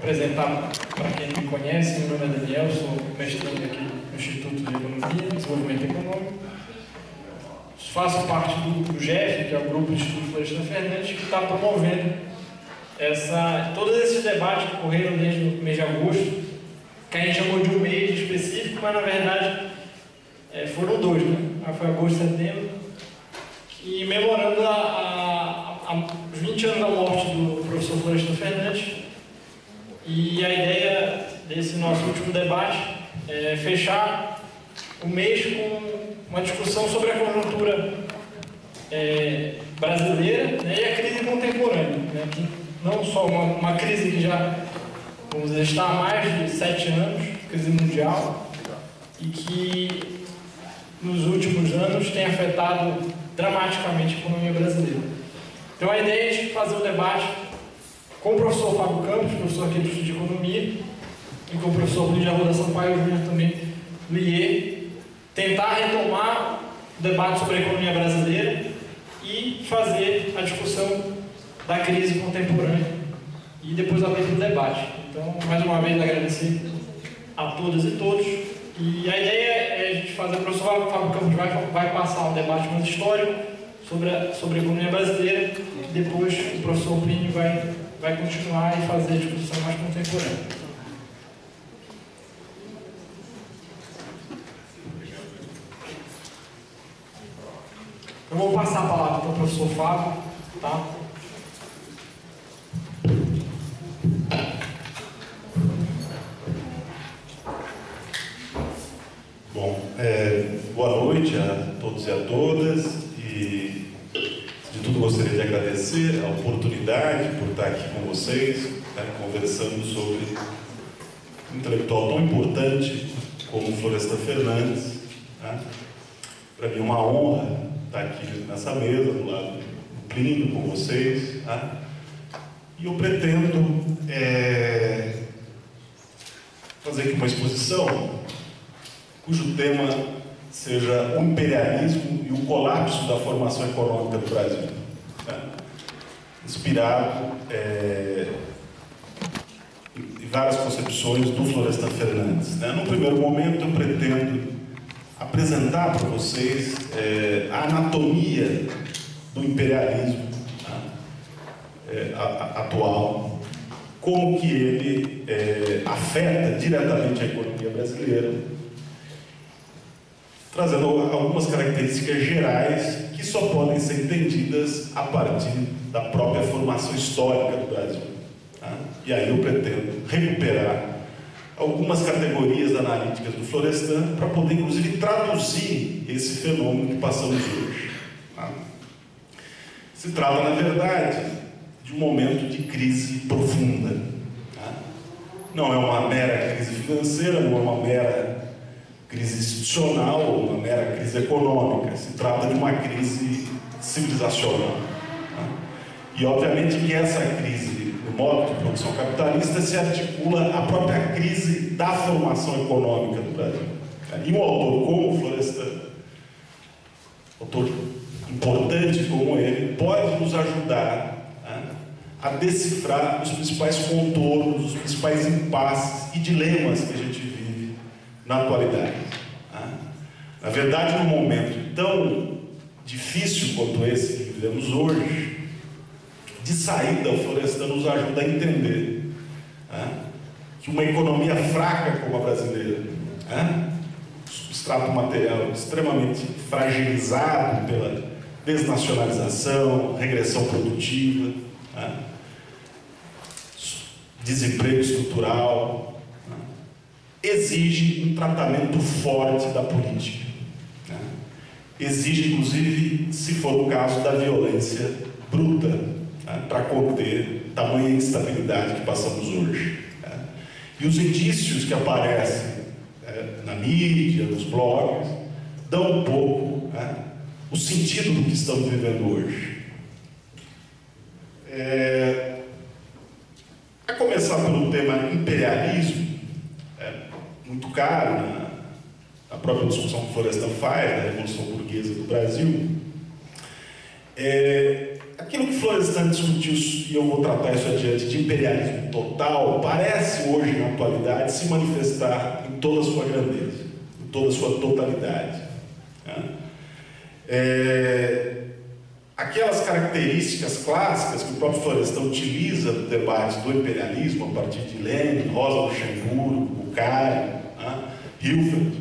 apresentar para quem não me conhece, meu nome é Daniel, sou mestrando aqui no Instituto de Economia e Desenvolvimento Econômico. Faço parte do GEF, que é o Grupo do Instituto Florestan Fernandes, que está promovendo todos esses debates que ocorreram desde o mês de agosto, que a gente chamou de um mês específico, mas na verdade foram dois, né? Foi agosto e setembro, e memorando os 20 anos da morte do professor Florestan Fernandes. E a ideia desse nosso último debate é fechar o mês com uma discussão sobre a conjuntura brasileira, né, e a crise contemporânea, né, que não só uma crise que já, vamos dizer, está há mais de 7 anos, crise mundial, e que nos últimos anos tem afetado dramaticamente a economia brasileira. Então a ideia é a gente fazer um debate com o professor Fábio Campos, professor aqui do Instituto de Economia, e com o professor Luiz de Arruda Sampaio Júnior também do IE, tentar retomar o debate sobre a economia brasileira e fazer a discussão da crise contemporânea e depois abrir para o debate. Então, mais uma vez, agradecer a todas e todos. E a ideia é a gente fazer, o professor Fábio Campos vai passar um debate mais histórico sobre a economia brasileira, e depois o professor Plínio vai continuar e fazer a discussão mais contemporânea. Eu vou passar a palavra para o professor Fábio, tá? Bom, boa noite a todos e a todas, e de tudo gostaria de agradecer a oportunidade por estar aqui com vocês, conversando sobre um intelectual tão importante como Florestan Fernandes. Para mim é uma honra estar aqui nessa mesa, do lado do Plínio, com vocês. E eu pretendo fazer aqui uma exposição cujo tema seja o imperialismo e o colapso da formação econômica do Brasil, inspirado em várias concepções do Florestan Fernandes. No primeiro momento, eu pretendo apresentar para vocês a anatomia do imperialismo atual, como que ele afeta diretamente a economia brasileira, trazendo algumas características gerais que só podem ser entendidas a partir da própria formação histórica do Brasil. E aí eu pretendo recuperar algumas categorias analíticas do Florestan para poder, inclusive, traduzir esse fenômeno que passamos hoje. Se trata, na verdade, de um momento de crise profunda. Não é uma mera crise financeira, não é uma mera crise institucional ou uma mera crise econômica. Se trata de uma crise civilizacional. E, obviamente, que essa crise, no modo de produção capitalista, se articula à própria crise da formação econômica do Brasil. E um autor como Florestan, autor importante como ele, pode nos ajudar a decifrar os principais contornos, os principais impasses e dilemas que a gente vive na atualidade. Na verdade, num momento tão difícil quanto esse que vivemos hoje, de saída, o Florestan nos ajuda a entender que uma economia fraca como a brasileira, substrato material extremamente fragilizado pela desnacionalização, regressão produtiva, desemprego estrutural, exige um tratamento forte da política. Exige, inclusive, se for o caso, da violência bruta, para conter tamanha instabilidade que passamos hoje. E os indícios que aparecem na mídia, nos blogs, dão um pouco o sentido do que estamos vivendo hoje. A começar pelo tema imperialismo, muito caro na própria discussão que Florestan faz da Revolução Burguesa do Brasil, a aquilo que Florestan discutiu, e eu vou tratar isso adiante, de imperialismo total, parece hoje, na atualidade, se manifestar em toda a sua grandeza, em toda a sua totalidade. Aquelas características clássicas que o próprio Florestan utiliza no debate do imperialismo, a partir de Lenin, Rosa Luxemburgo, Bucari, Hilfert,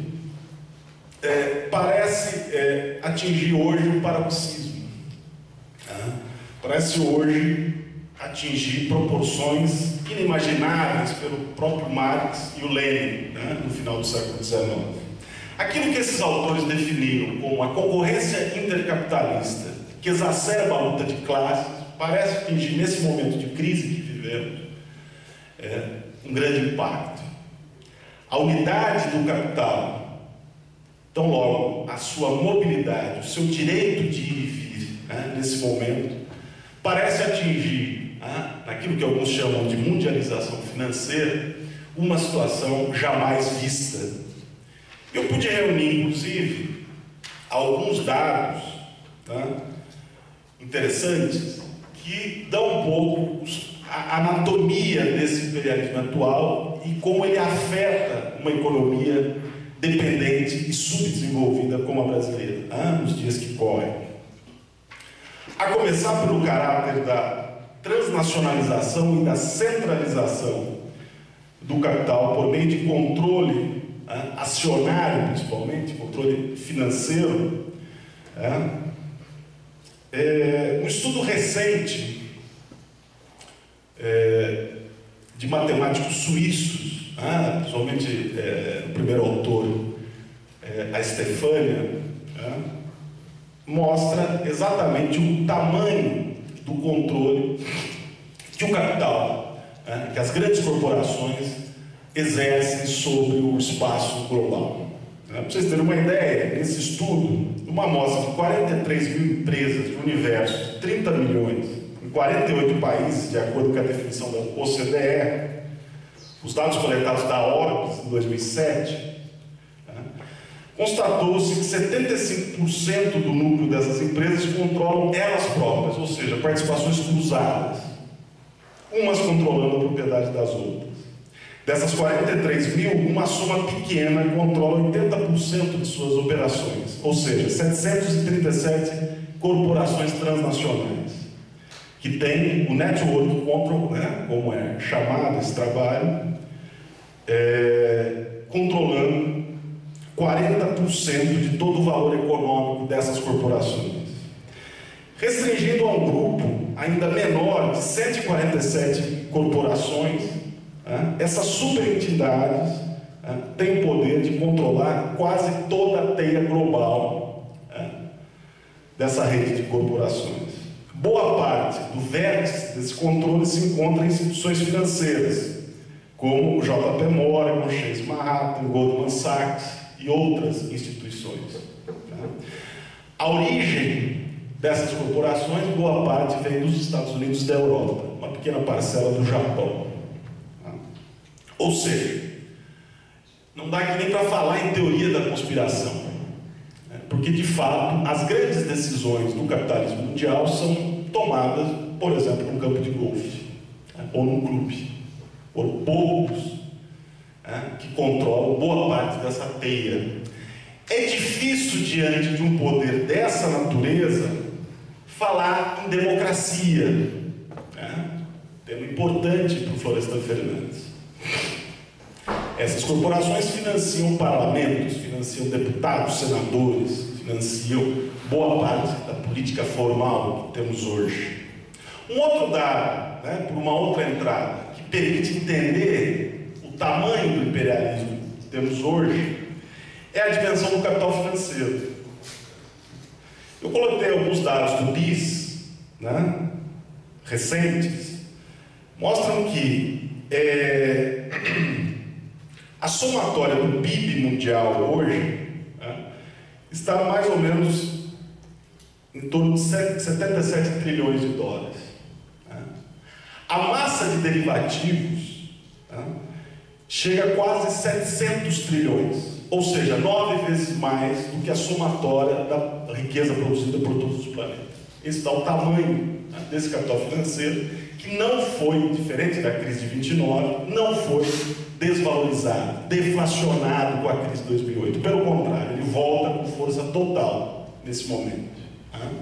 parece atingir hoje o paroxismo. Parece hoje atingir proporções inimagináveis pelo próprio Marx e o Lenin, no final do século XIX. Aquilo que esses autores definiram como a concorrência intercapitalista, que exacerba a luta de classes, parece atingir, nesse momento de crise que vivemos, um grande impacto. A unidade do capital, tão logo a sua mobilidade, o seu direito de ir e vir, nesse momento, parece atingir, naquilo que alguns chamam de mundialização financeira, uma situação jamais vista. Eu pude reunir, inclusive, alguns dados interessantes que dão um pouco a anatomia desse imperialismo atual e como ele afeta uma economia dependente e subdesenvolvida como a brasileira, nos dias que correm. A começar pelo caráter da transnacionalização e da centralização do capital por meio de controle acionário, principalmente, controle financeiro. Um estudo recente de matemáticos suíços, principalmente o primeiro autor, a Stefania, mostra exatamente o tamanho do controle que o capital, que as grandes corporações exercem sobre o espaço global. Para vocês terem uma ideia, nesse estudo, uma amostra de 43 mil empresas de universo de 30 milhões em 48 países, de acordo com a definição da OCDE, os dados coletados da Orbis em 2007, constatou-se que 75% do núcleo dessas empresas controlam elas próprias, ou seja, participações cruzadas, umas controlando a propriedade das outras. Dessas 43 mil, uma soma pequena controla 80% de suas operações, ou seja, 737 corporações transnacionais, que tem o Network Control, como é chamado esse trabalho, controlando 40% de todo o valor econômico dessas corporações. Restringindo a um grupo ainda menor de 147 corporações, essas superentidades têm o poder de controlar quase toda a teia global dessa rede de corporações. Boa parte do vértice desse controle se encontra em instituições financeiras, como o JP Morgan, Chase Manhattan, Goldman Sachs e outras instituições. A origem dessas corporações, boa parte vem dos Estados Unidos e da Europa, uma pequena parcela do Japão. Ou seja, não dá aqui nem para falar em teoria da conspiração, porque de fato as grandes decisões do capitalismo mundial são tomadas, por exemplo, num campo de golfe, ou num clube, por poucos que controlam boa parte dessa teia. É difícil, diante de um poder dessa natureza, falar em democracia, tema importante para o Florestan Fernandes. Essas corporações financiam parlamentos, financiam deputados, senadores, financiam boa parte da política formal que temos hoje. Um outro dado, por uma outra entrada, que permite entender o tamanho do imperialismo que temos hoje, é a dimensão do capital financeiro. Eu coloquei alguns dados do BIS, recentes, mostram que a somatória do PIB mundial hoje está mais ou menos em torno de 77 trilhões de dólares. A massa de derivativos chega a quase 700 trilhões, ou seja, 9 vezes mais do que a somatória da riqueza produzida por todos os planetas. Esse dá o tamanho né, desse capital financeiro, que não foi, diferente da crise de 29, não foi desvalorizado, deflacionado com a crise de 2008. Pelo contrário, ele volta com força total nesse momento. Né?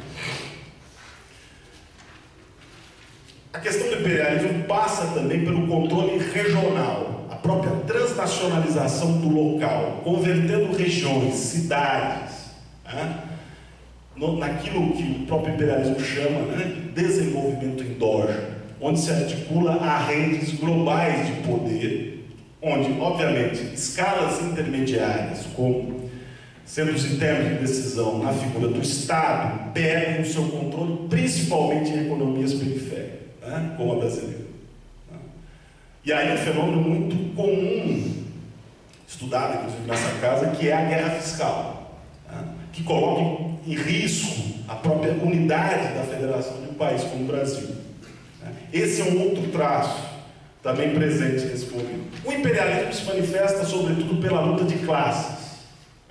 A questão do imperialismo passa também pelo controle regional, a própria transnacionalização do local, convertendo regiões, cidades, né, naquilo que o próprio imperialismo chama, né, de desenvolvimento endógeno, onde se articula a redes globais de poder, onde, obviamente, escalas intermediárias, como centros internos de decisão na figura do Estado, perdem o seu controle principalmente em economias periféricas, né, como a brasileira. E aí um fenômeno muito comum, estudado inclusive nessa casa, que é a guerra fiscal, né, que coloca em risco a própria unidade da federação de um país como o Brasil. Esse é um outro traço também presente nesse momento. O imperialismo se manifesta sobretudo pela luta de classes.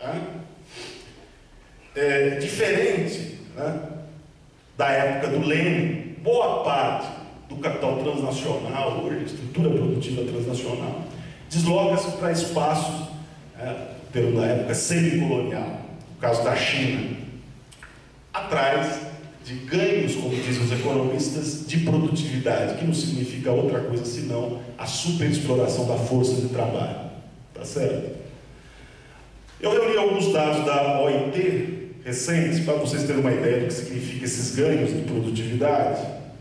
Diferente, né, da época do Lênin, boa parte do capital transnacional, hoje a estrutura produtiva transnacional, desloca-se para espaços, pela época semicolonial, no caso da China, atrás de ganhos, como dizem os economistas, de produtividade, que não significa outra coisa senão a superexploração da força de trabalho. Tá certo? Eu reuni alguns dados da OIT recentes, para vocês terem uma ideia do que significa esses ganhos de produtividade.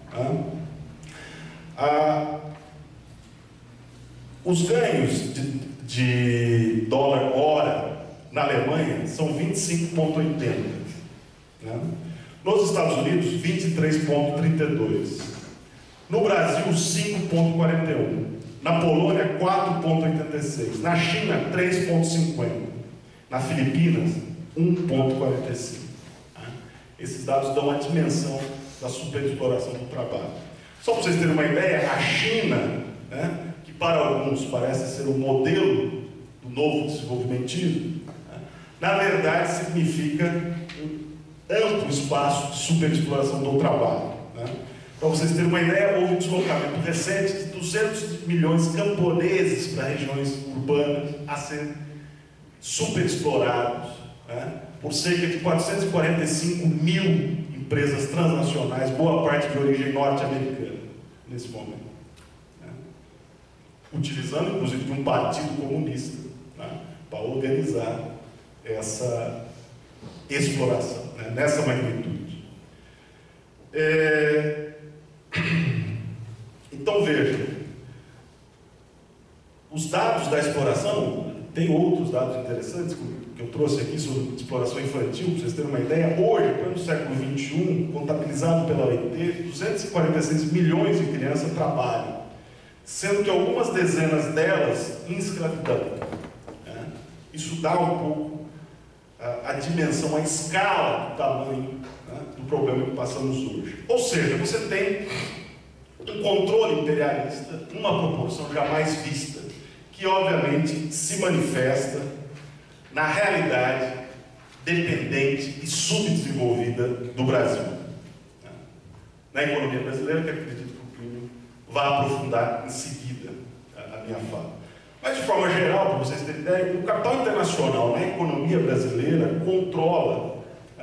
Os ganhos de dólar hora na Alemanha são 25,80. Né? Nos Estados Unidos, 23,32. No Brasil, 5,41. Na Polônia, 4,86. Na China, 3,50. Na Filipinas, 1,45. Esses dados dão a dimensão da superexploração do trabalho. Só para vocês terem uma ideia, a China, né, que para alguns parece ser o modelo do novo desenvolvimentismo, né, na verdade significa um amplo espaço de superexploração do trabalho. Né? Para vocês terem uma ideia, houve um deslocamento recente de 200 milhões de camponeses para regiões urbanas a serem superexplorados, né, por cerca de 445 mil empresas transnacionais, boa parte de origem norte-americana, nesse momento. Né? Utilizando, inclusive, de um partido comunista, né, para organizar essa exploração, né, nessa magnitude. Então, vejam, os dados da exploração, tem outros dados interessantes que eu trouxe aqui sobre exploração infantil, para vocês terem uma ideia. Hoje, no século XXI, contabilizado pela OIT, 246 milhões de crianças trabalham, sendo que algumas dezenas delas em escravidão. Né? Isso dá um pouco a dimensão, a escala do tamanho, né, do problema que passamos hoje. Ou seja, você tem um controle imperialista numa proporção jamais vista, que obviamente se manifesta na realidade dependente e subdesenvolvida do Brasil. Na economia brasileira, que acredito que o Plínio vai aprofundar em seguida a minha fala. Mas de forma geral, para vocês terem ideia, o capital internacional na economia brasileira controla,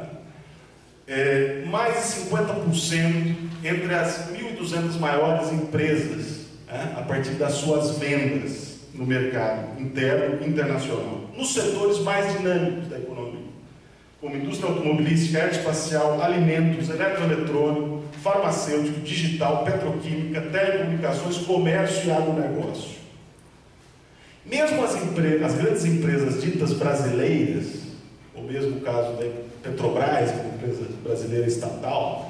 né, mais de 50% entre as 1.200 maiores empresas, né, a partir das suas vendas no mercado interno e internacional, nos setores mais dinâmicos da economia, como indústria automobilística, aeroespacial, alimentos, eletroeletrônico, farmacêutico, digital, petroquímica, telecomunicações, comércio e agronegócio. Mesmo as grandes empresas ditas brasileiras, ou mesmo o caso da Petrobras, que é uma empresa brasileira estatal,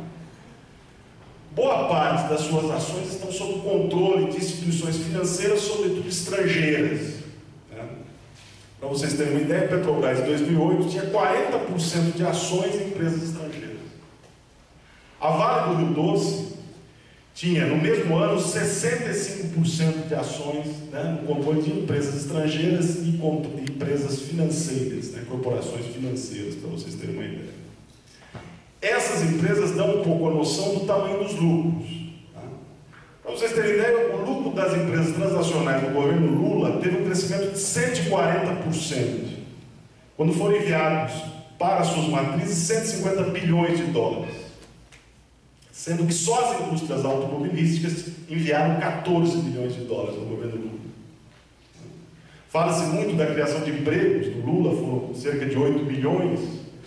boa parte das suas ações estão sob controle de instituições financeiras, sobretudo estrangeiras. Né? Para vocês terem uma ideia, a Petrobras em 2008 tinha 40% de ações em empresas estrangeiras. A Vale do Rio Doce tinha, no mesmo ano, 65% de ações, né, no controle de empresas estrangeiras e empresas financeiras, né, corporações financeiras, para vocês terem uma ideia. Essas essas empresas dão um pouco a noção do tamanho dos lucros. Tá? Para vocês terem ideia, o lucro das empresas transacionais do governo Lula teve um crescimento de 140%, quando foram enviados para suas matrizes 150 bilhões de dólares, sendo que só as indústrias automobilísticas enviaram 14 bilhões de dólares no governo Lula. Fala-se muito da criação de empregos do Lula, foram cerca de 8 bilhões,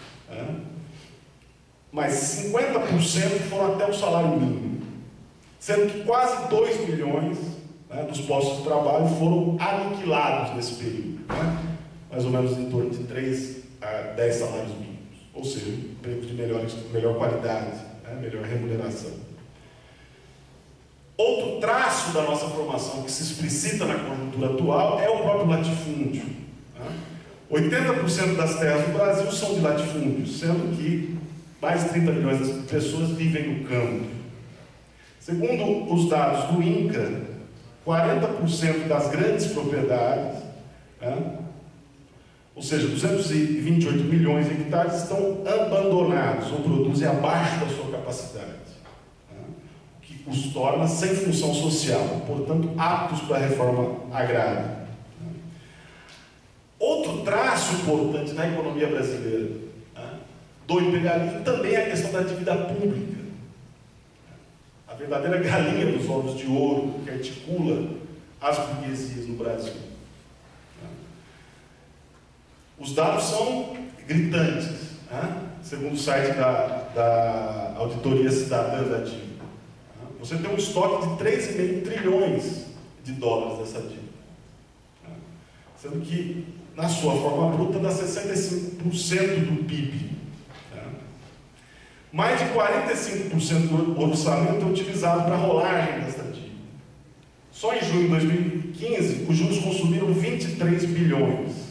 mas 50% foram até o salário mínimo, sendo que quase 2 milhões dos postos de trabalho foram aniquilados nesse período, mais ou menos em torno de 3 a 10 salários mínimos, ou seja, empregos de melhor qualidade, melhor remuneração. Outro traço da nossa formação que se explicita na conjuntura atual é o próprio latifúndio. 80% das terras do Brasil são de latifúndio, sendo que mais de 30 milhões de pessoas vivem no campo. Segundo os dados do INCRA, 40% das grandes propriedades, ou seja, 228 milhões de hectares, estão abandonados ou produzem abaixo da sua capacidade, o que os torna sem função social, portanto, aptos para a reforma agrária. Outro traço importante na economia brasileira do imperialismo também é a questão da dívida pública. A verdadeira galinha dos ovos de ouro que articula as burguesias no Brasil. Os dados são gritantes, segundo o site da Auditoria Cidadã da Dívida. Você tem um estoque de 3,5 trilhões de dólares dessa dívida, sendo que, na sua forma bruta, dá 65% do PIB. Mais de 45% do orçamento é utilizado para a rolagem dessa dívida. Só em junho de 2015, os juros consumiram 23 bilhões.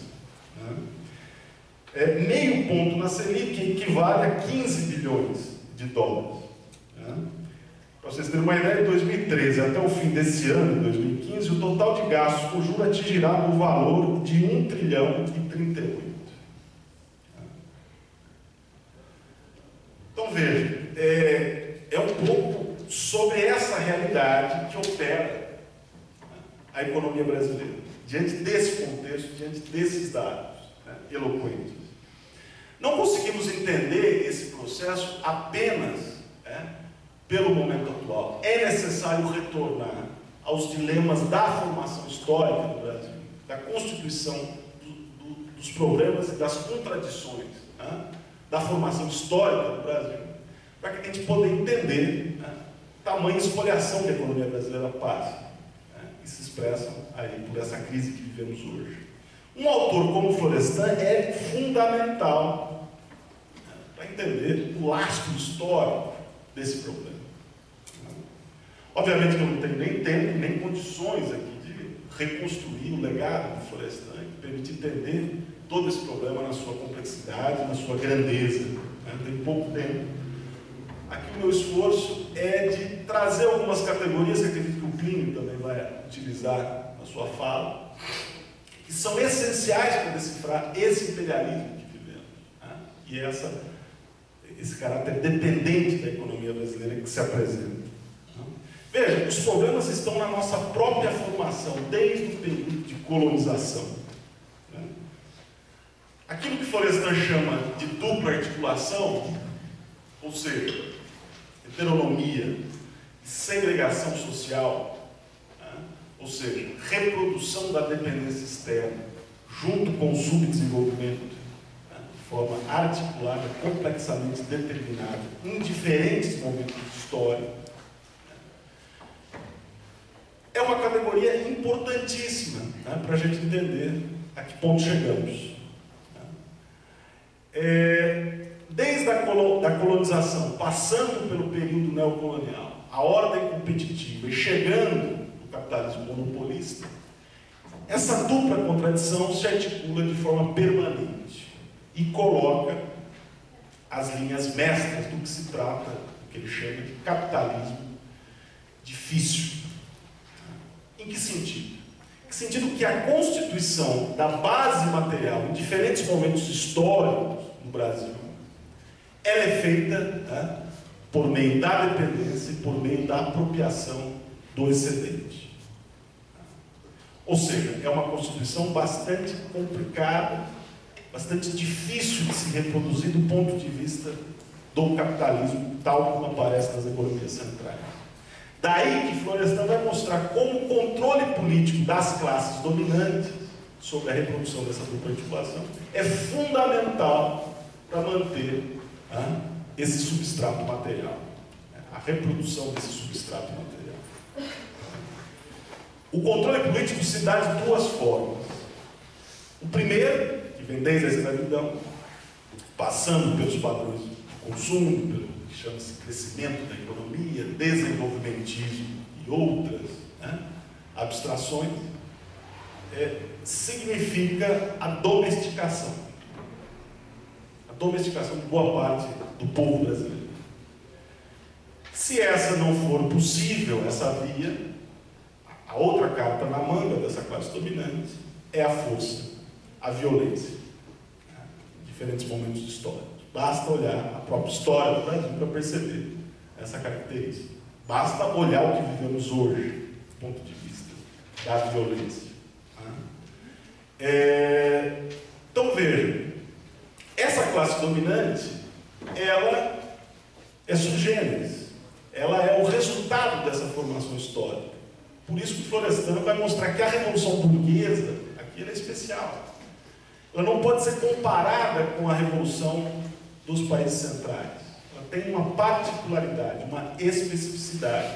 Meio ponto na Selic equivale a 15 bilhões de dólares. Para vocês terem uma ideia, em 2013 até o fim desse ano, 2015, o total de gastos com juros atingirá o valor de 1 trilhão e 38. Então veja, é um pouco sobre essa realidade que opera a economia brasileira, diante desse contexto, diante desses dados eloquentes. Não conseguimos entender esse processo apenas pelo momento atual. É necessário retornar aos dilemas da formação histórica do Brasil, da constituição dos problemas e das contradições da formação histórica do Brasil, para que a gente possa entender tamanha espoliação que a economia brasileira passa, e se expressa aí por essa crise que vivemos hoje. Um autor como Florestan é fundamental para entender o lastro histórico desse problema. Obviamente que eu não tenho nem tempo, nem condições aqui de reconstruir o legado de Florestan, que permite entender todo esse problema na sua complexidade, na sua grandeza. Tem pouco tempo. Aqui o meu esforço é de trazer algumas categorias que acredito que o Plínio também vai utilizar na sua fala, que são essenciais para decifrar esse imperialismo que vivemos, e esse caráter dependente da economia brasileira que se apresenta. Veja, os problemas estão na nossa própria formação, desde o período de colonização. Aquilo que Florestan chama de dupla articulação, ou seja, heteronomia, segregação social, ou seja, reprodução da dependência externa, junto com o subdesenvolvimento, de forma articulada, complexamente determinada, em diferentes momentos históricos, é uma categoria importantíssima para a gente entender a que ponto chegamos. Desde a colonização, passando pelo período neocolonial, a ordem competitiva e chegando no capitalismo monopolista, essa dupla contradição se articula de forma permanente e coloca as linhas mestras do que se trata, do que ele chama de capitalismo difícil. Em que sentido? Em que sentido que a constituição da base material em diferentes momentos históricos no Brasil ela é feita, né, por meio da dependência e por meio da apropriação do excedente. Ou seja, é uma constituição bastante complicada, bastante difícil de se reproduzir do ponto de vista do capitalismo, tal como aparece nas economias centrais. Daí que Florestan vai mostrar como o controle político das classes dominantes sobre a reprodução dessa dupla articulação é fundamental para manter esse substrato material, a reprodução desse substrato material. O controle político se dá de duas formas. O primeiro, que vem desde a escravidão, passando pelos padrões de consumo, pelo que chama-se crescimento da economia, desenvolvimentismo e outras abstrações, significa a domesticação de boa parte do povo brasileiro. Se essa não for possível, essa via, a outra carta na manga dessa classe dominante é a força, a violência, em diferentes momentos históricos. Basta olhar a própria história do Brasil para perceber essa característica. Basta olhar o que vivemos hoje, do ponto de vista da violência. Então vejam, essa classe dominante, ela é sui generis, ela é o resultado dessa formação histórica. Por isso que Florestan vai mostrar que a Revolução Burguesa, aqui ela é especial. Ela não pode ser comparada com a Revolução dos países centrais. Ela tem uma particularidade, uma especificidade.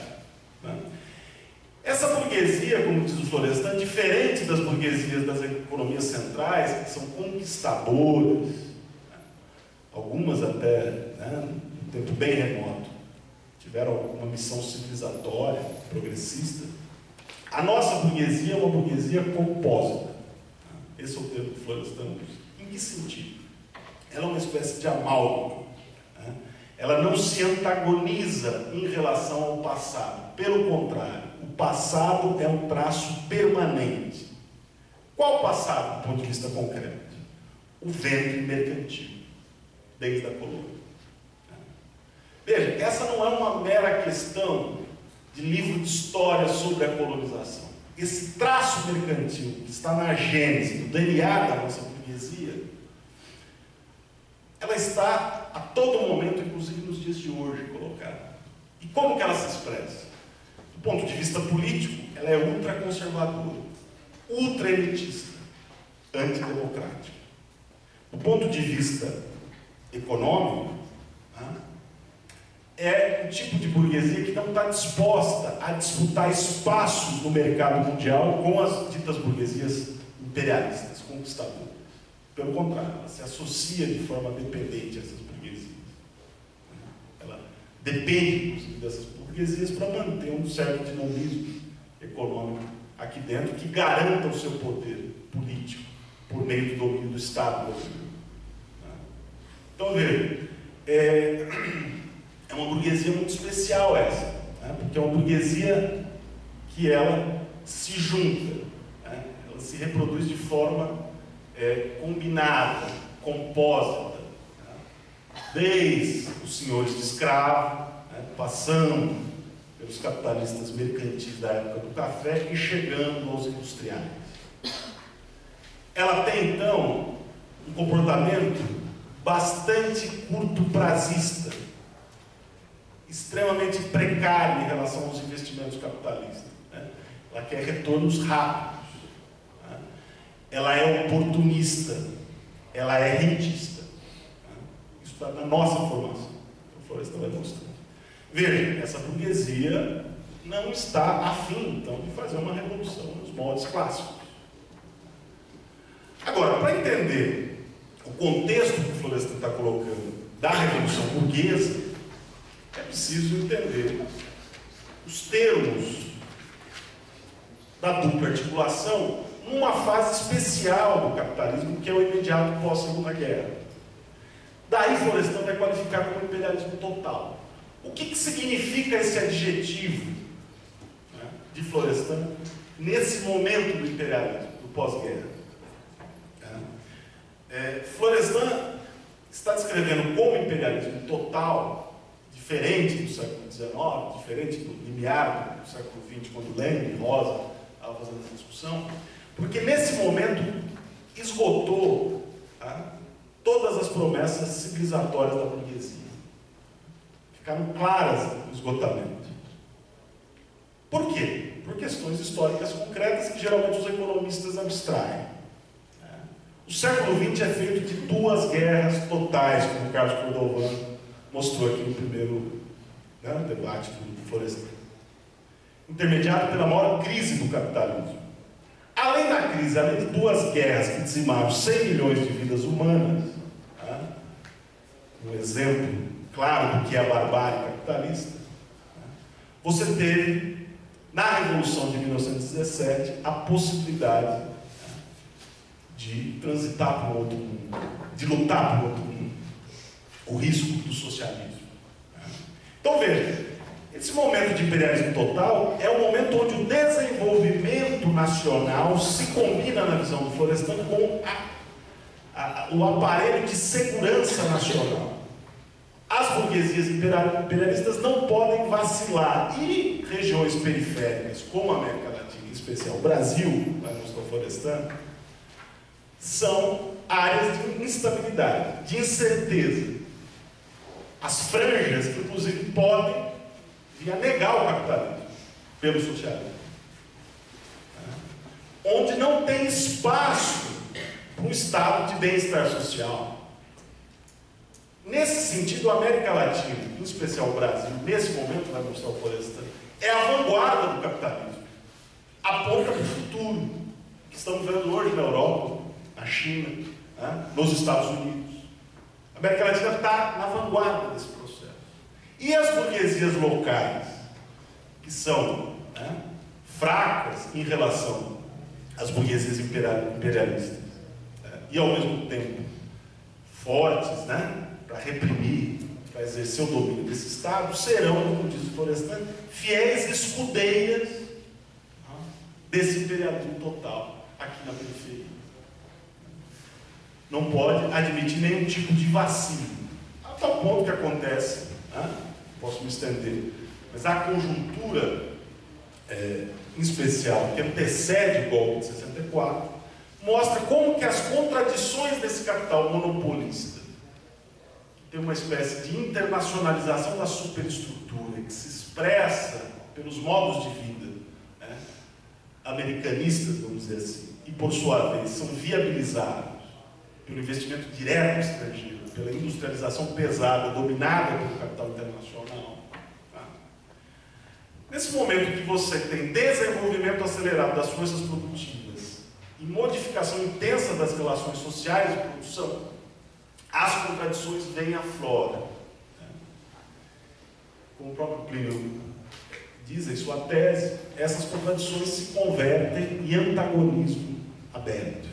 Essa burguesia, como diz o Florestan, diferente das burguesias das economias centrais, que são conquistadoras, algumas até, num tempo bem remoto, tiveram uma missão civilizatória, progressista. A nossa burguesia é uma burguesia compósita. Esse é o termo que Florestan usa. Em que sentido? Ela é uma espécie de amálgama. Ela não se antagoniza em relação ao passado. Pelo contrário, o passado é um traço permanente. Qual o passado, do ponto de vista concreto? O ventre mercantil, desde a colônia. Veja, essa não é uma mera questão de livro de história sobre a colonização. Esse traço mercantil que está na gênese, no DNA da nossa burguesia, ela está a todo momento, inclusive nos dias de hoje, colocada. E como que ela se expressa? Do ponto de vista político, ela é ultraconservadora, ultra-elitista, antidemocrática. Do ponto de vista econômico, é um tipo de burguesia que não está disposta a disputar espaços no mercado mundial com as ditas burguesias imperialistas, conquistadoras. Pelo contrário, ela se associa de forma dependente a essas burguesias. Ela depende, inclusive, dessas burguesias para manter um certo dinamismo econômico aqui dentro que garanta o seu poder político por meio do domínio do Estado brasileiro. Então, veja, é uma burguesia muito especial essa, porque é uma burguesia que ela se junta, ela se reproduz de forma combinada, compósita, desde os senhores de escravo, passando pelos capitalistas mercantis da época do café e chegando aos industriais. Ela tem, então, um comportamento bastante curto-prazista, extremamente precário em relação aos investimentos capitalistas. Ela quer retornos rápidos. Ela é oportunista. Ela é rentista. Isso está na nossa formação. O Florestan vai mostrar. Veja, essa burguesia não está afim, então, de fazer uma revolução nos moldes clássicos. Agora, para entender o contexto que o Florestan está colocando da Revolução Burguesa, é preciso entender os termos da dupla articulação numa fase especial do capitalismo, que é o imediato pós-Segunda Guerra. Daí Florestan vai qualificar como imperialismo total. O que significa esse adjetivo de Florestan nesse momento do imperialismo, do pós-guerra? Florestan está descrevendo como imperialismo total, diferente do século XIX, diferente do limiar do século XX, quando Lenin e Rosa estavam fazendo essa discussão, porque nesse momento esgotou, tá, todas as promessas civilizatórias da burguesia. Ficaram claras no esgotamento. Por quê? Por questões históricas concretas que geralmente os economistas abstraem. O século XX é feito de duas guerras totais, como o Carlos Cordovan mostrou aqui no primeiro, né, debate do Florestan. Intermediado pela maior crise do capitalismo. Além da crise, além de duas guerras que dizimaram 100 milhões de vidas humanas, tá? Um exemplo claro do que é a barbárie capitalista, tá? Você teve, na Revolução de 1917, a possibilidade de transitar para um outro mundo, de lutar para um outro mundo, o risco do socialismo. Então veja, esse momento de imperialismo total é o momento onde o desenvolvimento nacional se combina, na visão do Florestan, com o aparelho de segurança nacional. As burguesias imperialistas não podem vacilar, e regiões periféricas, como a América Latina, em especial o Brasil, vai mostrar o Florestan, são áreas de instabilidade, de incerteza. As franjas, que inclusive podem vir a negar o capitalismo pelo socialismo. Onde não tem espaço para um estado de bem-estar social. Nesse sentido, a América Latina, em especial o Brasil, nesse momento, vai mostrar o Florestan, é a vanguarda do capitalismo. Aponta para o futuro, que estamos vendo hoje na Europa, na China, né, nos Estados Unidos. A América Latina está na vanguarda desse processo. E as burguesias locais, que são, né, fracas em relação às burguesias imperialistas, e ao mesmo tempo fortes, né, para reprimir, para exercer o domínio desse Estado, serão, como diz o Florestan, fiéis escudeiras, né, desse imperialismo total aqui na periferia. Não pode admitir nenhum tipo de vacilo. A tal ponto que acontece, né? Posso me estender, mas a conjuntura, em especial, que antecede o golpe de 64, mostra como que as contradições desse capital monopolista, que tem uma espécie de internacionalização da superestrutura, que se expressa pelos modos de vida, né, americanistas, vamos dizer assim, e por sua vez são viabilizados pelo investimento direto estrangeiro, pela industrialização pesada, dominada pelo capital internacional. Tá? Nesse momento que você tem desenvolvimento acelerado das forças produtivas e modificação intensa das relações sociais de produção, as contradições vêm à flora. Né? Como o próprio Plínio diz em sua tese, essas contradições se convertem em antagonismo aberto.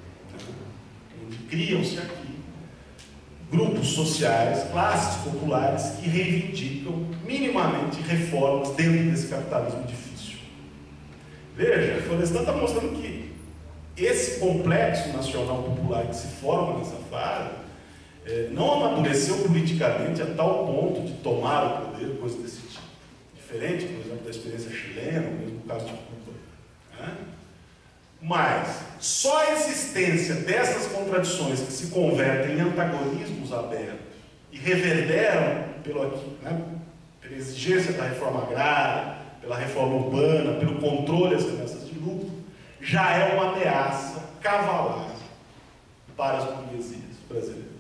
Criam-se aqui grupos sociais, classes populares que reivindicam minimamente reformas dentro desse capitalismo difícil. Veja, o Florestan está mostrando que esse complexo nacional popular que se forma nessa fase não amadureceu politicamente a tal ponto de tomar o poder, coisa desse tipo. Diferente, por exemplo, da experiência chilena, ou mesmo no caso de Cuba. Né? Mas só a existência dessas contradições que se convertem em antagonismos abertos e reverberam pela exigência da reforma agrária, pela reforma urbana, pelo controle das remessas de lucro, já é uma ameaça cavalar para as burguesias brasileiras.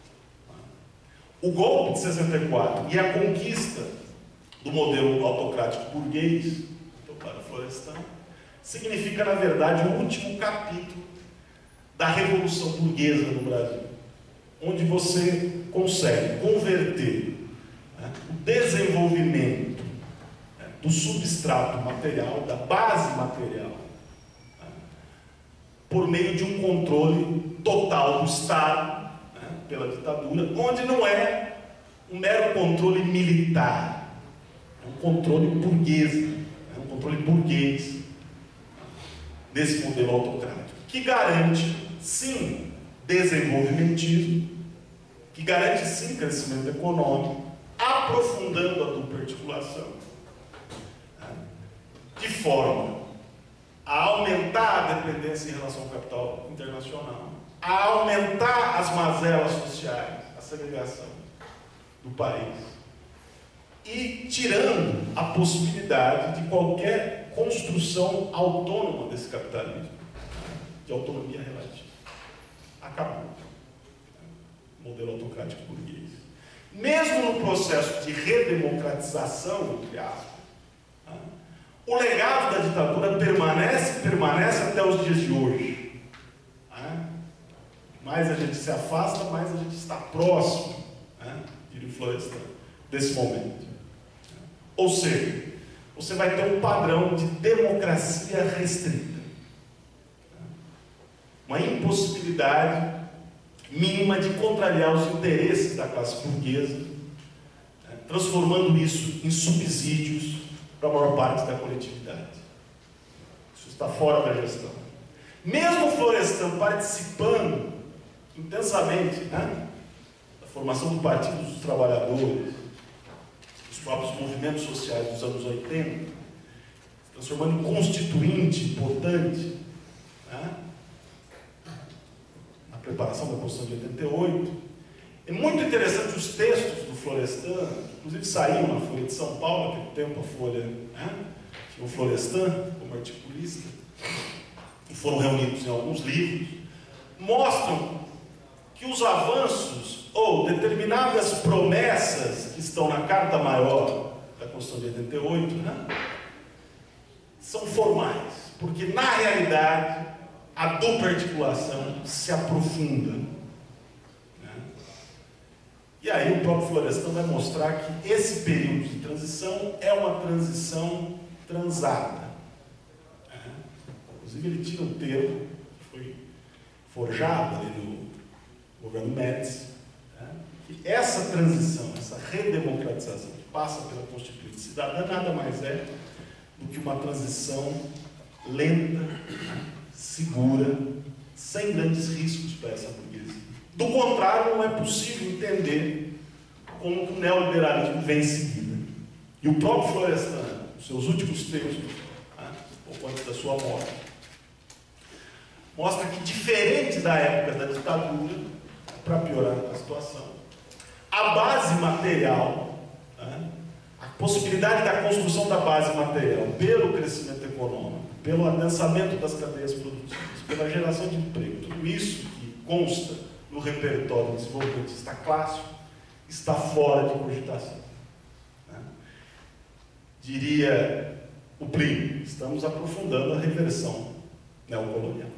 O golpe de 64 e a conquista do modelo autocrático burguês, para Florestan, significa, na verdade, o último capítulo da Revolução Burguesa no Brasil, onde você consegue converter, né, o desenvolvimento, né, do substrato material, da base material, né, por meio de um controle total do Estado, né, pela ditadura, onde não é um mero controle militar, é um controle burguês, é um controle burguês, desse modelo autocrático, que garante, sim, desenvolvimentismo, que garante sim crescimento econômico, aprofundando a dupla articulação, de forma a aumentar a dependência em relação ao capital internacional, a aumentar as mazelas sociais, a segregação do país, e tirando a possibilidade de qualquer construção autônoma desse capitalismo, de autonomia relativa. Acabou. Modelo autocrático burguês. Mesmo no processo de redemocratização, entre aspas, o legado da ditadura permanece até os dias de hoje. Mais a gente se afasta, mais a gente está próximo, diria o Florestan, desse momento. Ou seja, você vai ter um padrão de democracia restrita, uma impossibilidade mínima de contrariar os interesses da classe burguesa, transformando isso em subsídios para a maior parte da coletividade. Isso está fora da gestão. Mesmo o Florestan participando intensamente da formação do Partido dos Trabalhadores, dos próprios movimentos sociais dos anos 80, se transformando em constituinte importante, na preparação da Constituição de 88. É muito interessante os textos do Florestan, inclusive saíram na Folha de São Paulo, naquele tempo a Folha, tinha o Florestan como articulista, e foram reunidos em alguns livros, mostram que os avanços ou determinadas promessas que estão na Carta Maior da Constituição de 88, são formais, porque na realidade a dupla articulação se aprofunda. E aí o próprio Florestan vai mostrar que esse período de transição é uma transição transada. Inclusive ele tira um termo que foi forjado ali no governo Médici, que essa transição, essa redemocratização que passa pela Constituinte Cidadã nada mais é do que uma transição lenta, segura, sem grandes riscos para essa burguesia. Do contrário, não é possível entender como o neoliberalismo vem em seguida. E o próprio Florestan, nos seus últimos textos, pouco antes da sua morte, mostra que, diferente da época da ditadura, para piorar a situação, a base material, a possibilidade da construção da base material pelo crescimento econômico, pelo adensamento das cadeias produtivas, pela geração de emprego, tudo isso que consta no repertório desenvolvimentista clássico, está fora de cogitação. Diria o Plínio, estamos aprofundando a reversão neocolonial.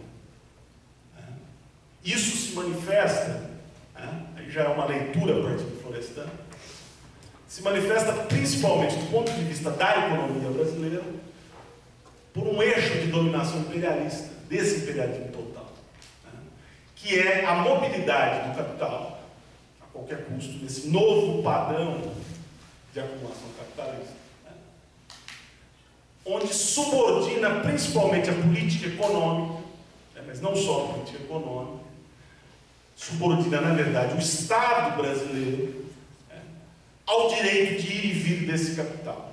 Isso se manifesta, aí já é uma leitura a partir do Florestan, se manifesta principalmente do ponto de vista da economia brasileira, por um eixo de dominação imperialista, desse imperialismo total, que é a mobilidade do capital, a qualquer custo, nesse novo padrão de acumulação capitalista, onde subordina principalmente a política econômica, mas não só a política econômica, subordina, na verdade, o Estado brasileiro ao direito de ir e vir desse capital.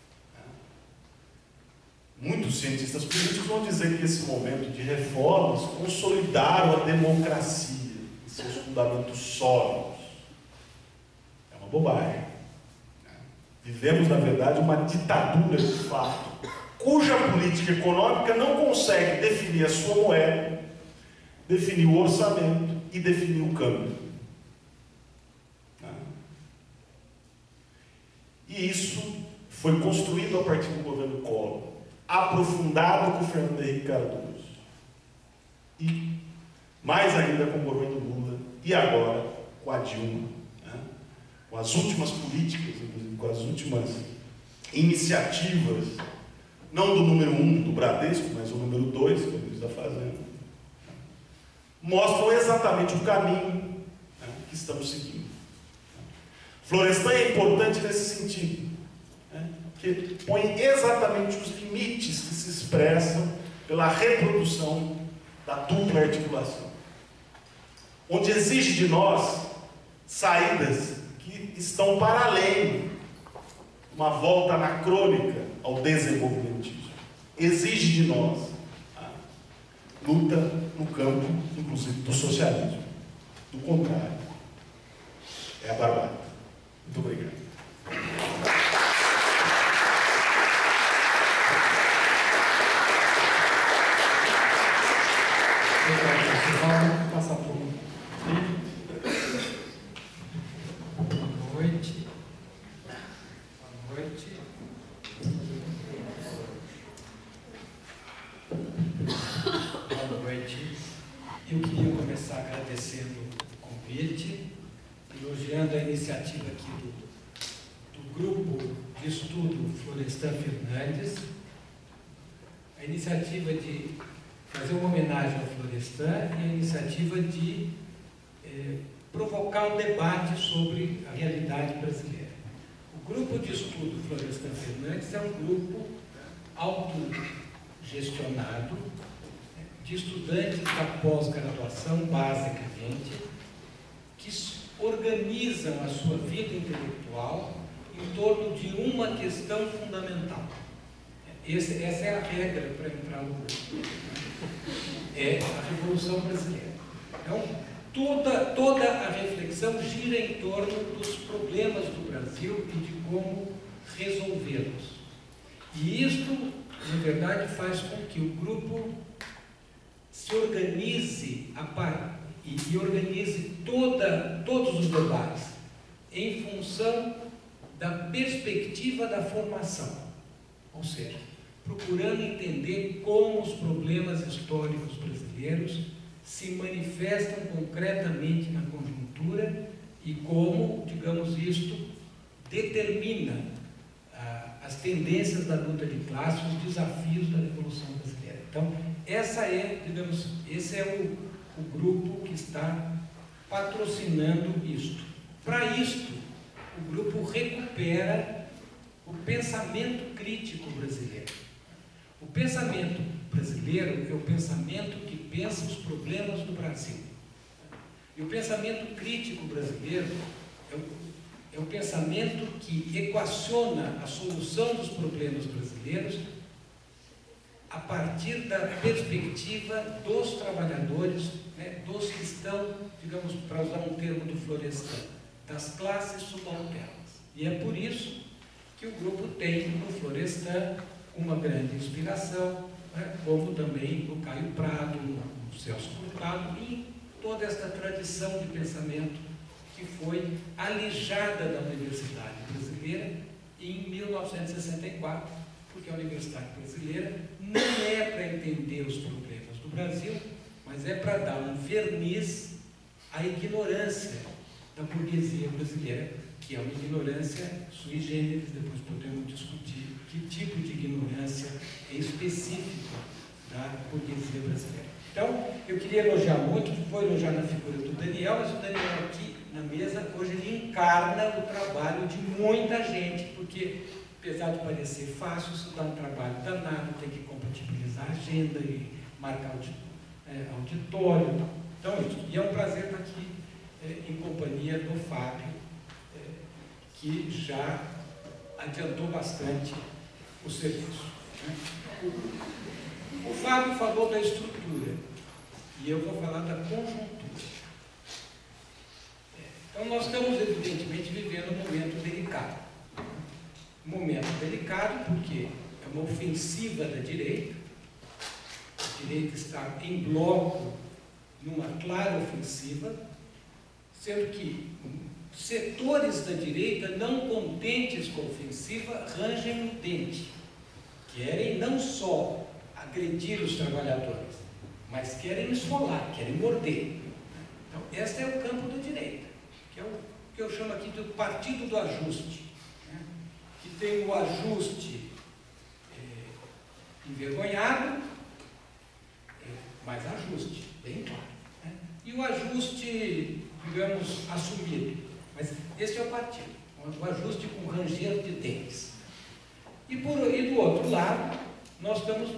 Muitos cientistas políticos vão dizer que esse momento de reformas consolidaram a democracia em seus fundamentos sólidos. É uma bobagem. Vivemos, na verdade, uma ditadura de fato, cuja política econômica não consegue definir a sua moeda, definir o orçamento e definir o câmbio. E isso foi construído a partir do governo Collor, aprofundado com o Fernando Henrique Cardoso, e mais ainda com o governo Lula, e agora com a Dilma, com as últimas políticas, inclusive com as últimas iniciativas, não do número 1 do Bradesco, mas o número 2 que ele está fazendo, mostram exatamente o caminho que estamos seguindo. Florestan é importante nesse sentido, que põe exatamente os limites que se expressam pela reprodução da dupla articulação, onde exige de nós saídas que estão para além de uma volta anacrônica ao desenvolvimentismo. Exige de nós a luta no campo, inclusive, do socialismo. Do contrário, é a barbárie. Muito obrigado. Vamos passar por um. Boa noite. Boa noite. Boa noite. Eu queria começar agradecendo o convite, elogiando a iniciativa aqui do Grupo de Estudo Florestan Fernandes, a iniciativa de fazer uma homenagem ao Florestan e a iniciativa de provocar um debate sobre a realidade brasileira. O Grupo de Estudo Florestan Fernandes é um grupo autogestionado de estudantes da pós-graduação, basicamente, que organizam a sua vida intelectual em torno de uma questão fundamental. Essa é a regra para entrar no grupo. É a Revolução Brasileira. Então, toda a reflexão gira em torno dos problemas do Brasil e de como resolvê-los. E isto, na verdade, faz com que o grupo se organize e organize todos os debates em função da perspectiva da formação. Ou seja, procurando entender como os problemas históricos brasileiros se manifestam concretamente na conjuntura e como, digamos, isto determina as tendências da luta de classes, os desafios da Revolução Brasileira. Então, esse é o grupo que está patrocinando isto. Para isto, o grupo recupera o pensamento crítico brasileiro. O pensamento brasileiro é o pensamento que pensa os problemas do Brasil. E o pensamento crítico brasileiro é o pensamento que equaciona a solução dos problemas brasileiros a partir da perspectiva dos trabalhadores, né, dos que estão, digamos, para usar um termo do Florestan, das classes subalternas. E é por isso que o grupo tem no Florestan uma grande inspiração, né, como também no Caio Prado, no Celso Furtado, e toda esta tradição de pensamento que foi alijada da Universidade Brasileira em 1964, porque a Universidade Brasileira não é para entender os problemas do Brasil, mas é para dar um verniz à ignorância da burguesia brasileira, que é uma ignorância sui generis. Depois podemos discutir que tipo de ignorância é específica da burguesia brasileira. Então, eu queria elogiar muito, vou elogiar na figura do Daniel, mas o Daniel aqui na mesa, hoje ele encarna o trabalho de muita gente, porque, apesar de parecer fácil, isso dá um trabalho danado, tem que compatibilizar a agenda e marcar auditório. Então, e é um prazer estar aqui em companhia do Fábio, que já adiantou bastante o serviço. O Fábio falou da estrutura, e eu vou falar da conjuntura. Então, nós estamos, evidentemente, vivendo um momento delicado. Um momento delicado porque é uma ofensiva da direita. A direita está em bloco numa clara ofensiva, sendo que setores da direita, não contentes com a ofensiva, rangem o dente. Querem não só agredir os trabalhadores, mas querem esfolar, querem morder. Então, esse é o campo da direita, que é o que eu chamo aqui do partido do ajuste, né? Que tem o ajuste envergonhado, mas ajuste, bem claro, né? E o ajuste, digamos, assumido. Mas esse é o partido, o ajuste com ranger de dentes. E do outro lado, nós temos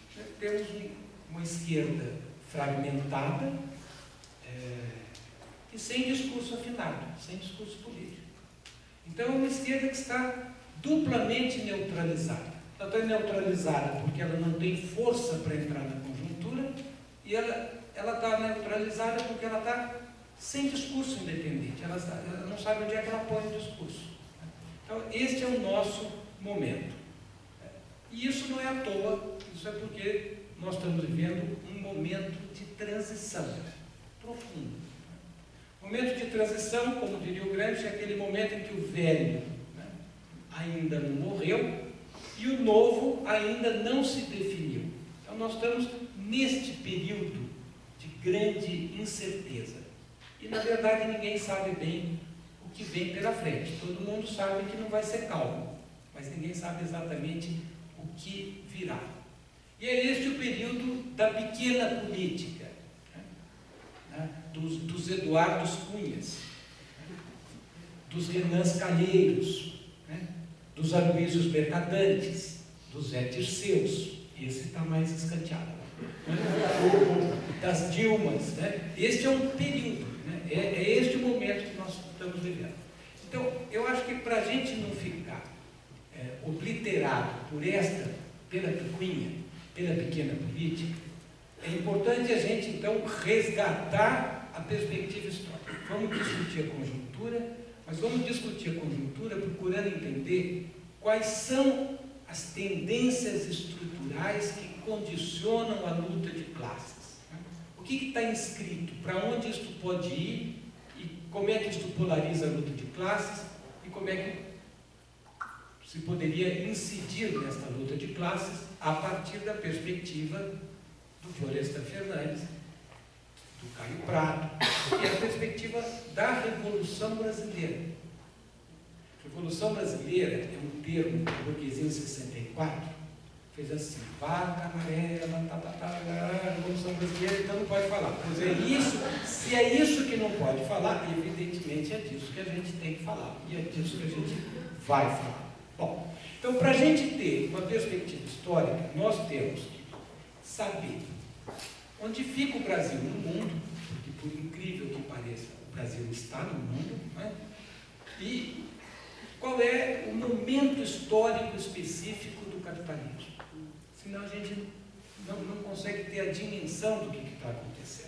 uma esquerda fragmentada, e sem discurso afinado, sem discurso político. Então é uma esquerda que está duplamente neutralizada. Ela está neutralizada porque ela não tem força para entrar na conjuntura, e ela está neutralizada porque ela está sem discurso independente, ela não sabe onde é que ela põe o discurso. Então, este é o nosso momento. E isso não é à toa, isso é porque nós estamos vivendo um momento de transição profunda. Momento de transição, como diria o Gramsci, é aquele momento em que o velho, né, ainda não morreu e o novo ainda não se definiu. Então, nós estamos neste período de grande incerteza. E, na verdade, ninguém sabe bem o que vem pela frente. Todo mundo sabe que não vai ser calmo, mas ninguém sabe exatamente o que virá. E é este o período da pequena política, né? Dos Eduardos Cunhas, né? Dos Renans Calheiros, né? Dos Aloísios Mercadantes, dos Zé Dirceus. Esse está mais escanteado, né? Das Dilmas, né? Este é um período, né? É este o momento que nós estamos vivendo. Então, eu acho que para a gente não ficar obliterado pela picuinha, pela pequena política, é importante a gente, então, resgatar a perspectiva histórica. Vamos discutir a conjuntura, mas vamos discutir a conjuntura procurando entender quais são as tendências estruturais que condicionam a luta de classes. O que está inscrito? Para onde isto pode ir? E como é que isto polariza a luta de classes? E como é que se poderia incidir nesta luta de classes a partir da perspectiva do Florestan Fernandes, do Caio Prado, e a perspectiva da Revolução Brasileira. Revolução Brasileira é um termo que a burguesia em 64 fez assim: vaca amarela, Revolução Brasileira, então não pode falar. Pois é isso, se é isso que não pode falar, evidentemente é disso que a gente tem que falar, e é disso que a gente vai falar. Bom, então, para a gente ter uma perspectiva histórica, nós temos que saber onde fica o Brasil no mundo, porque, por incrível que pareça, o Brasil está no mundo, né? E qual é o momento histórico específico do capitalismo. Senão a gente não consegue ter a dimensão do que está acontecendo.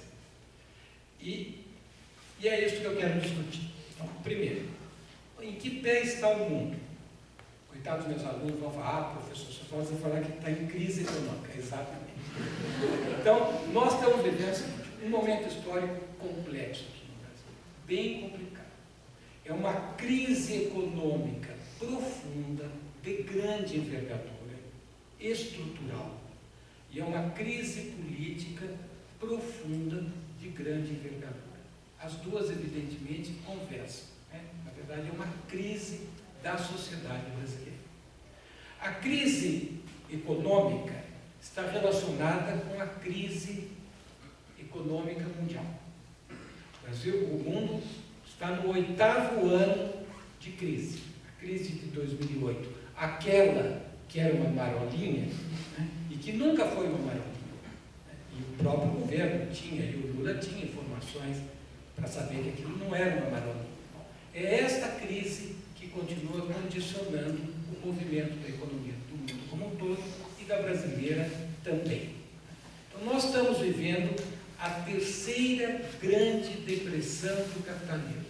E é isso que eu quero discutir. Então, primeiro, em que pé está o mundo? Coitados dos meus alunos vão falar: professor, só pode falar que está em crise econômica. Exatamente. Então, nós estamos vivendo um momento histórico complexo aqui no Brasil, bem complicado. É uma crise econômica profunda, de grande envergadura, estrutural. E é uma crise política profunda, de grande envergadura. As duas, evidentemente, conversam, né? Na verdade, é uma crise da sociedade brasileira. A crise econômica está relacionada com a crise econômica mundial. O Brasil, o mundo, está no 8º ano de crise. A crise de 2008. Aquela que era uma marolinha, né, e que nunca foi uma marolinha. Né, e o próprio governo tinha, e o Lula tinha informações para saber que aquilo não era uma marolinha. É esta crise que continua condicionando o movimento da economia do mundo como um todo e da brasileira também. Então, nós estamos vivendo a terceira grande depressão do capitalismo.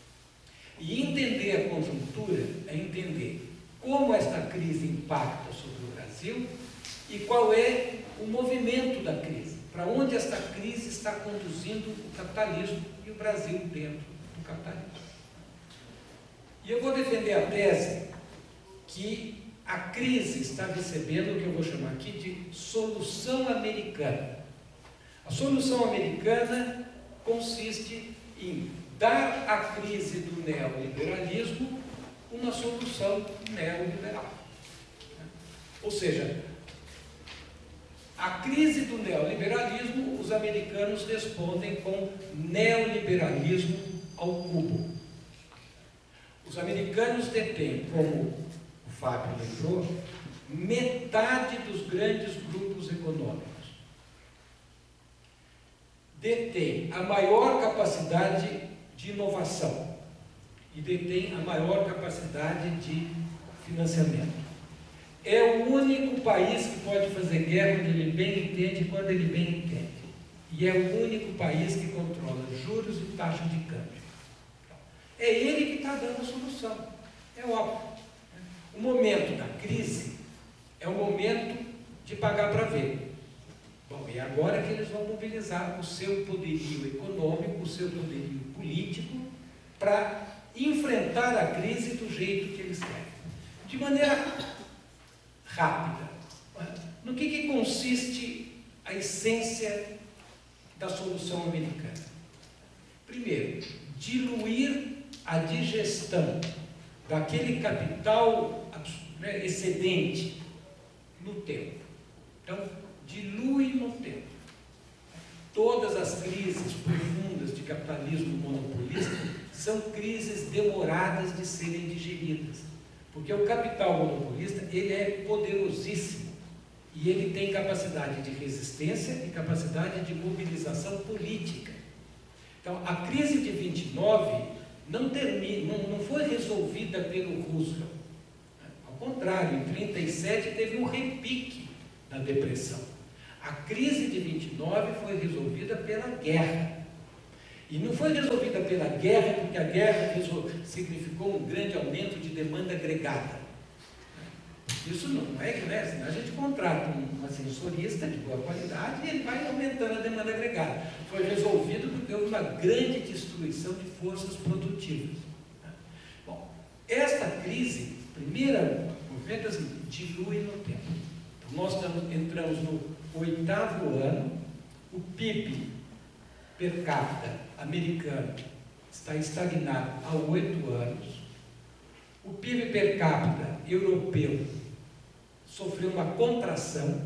E entender a conjuntura é entender como esta crise impacta sobre o Brasil e qual é o movimento da crise, para onde esta crise está conduzindo o capitalismo e o Brasil dentro do capitalismo. E eu vou defender a tese que a crise está recebendo o que eu vou chamar aqui de solução americana. A solução americana consiste em dar à crise do neoliberalismo uma solução neoliberal. Ou seja, a crise do neoliberalismo, os americanos respondem com neoliberalismo ao cubo. Os americanos detêm, como o Fábio lembrou, metade dos grandes grupos econômicos. Detêm a maior capacidade de inovação e detém a maior capacidade de financiamento. É o único país que pode fazer guerra onde ele bem entende e quando ele bem entende. E é o único país que controla juros e taxa de câmbio. É ele que está dando a solução. É óbvio. O momento da crise é o momento de pagar para ver. Bom, e agora que eles vão mobilizar o seu poderio econômico, o seu poderio político, para enfrentar a crise do jeito que eles querem. De maneira rápida. No que consiste a essência da solução americana? Primeiro, diluir a digestão daquele capital excedente no tempo. Então, dilui no tempo. Todas as crises profundas de capitalismo monopolista são crises demoradas de serem digeridas. Porque o capital monopolista, ele é poderosíssimo e ele tem capacidade de resistência e capacidade de mobilização política. Então, a crise de 29 não foi resolvida pelo Roosevelt. Ao contrário, em 37 teve um repique da depressão. A crise de 29 foi resolvida pela guerra. E não foi resolvida pela guerra, porque a guerra significou um grande aumento de demanda agregada. Isso não é que, né? Senão a gente contrata um ascensorista de boa qualidade e ele vai aumentando a demanda agregada. Foi resolvido porque houve uma grande destruição de forças produtivas. Bom, esta crise, primeira movimento assim, dilui no tempo. Então, nós entramos no 8º ano, o PIB per capita americano está estagnado há 8 anos, o PIB per capita europeu sofreu uma contração,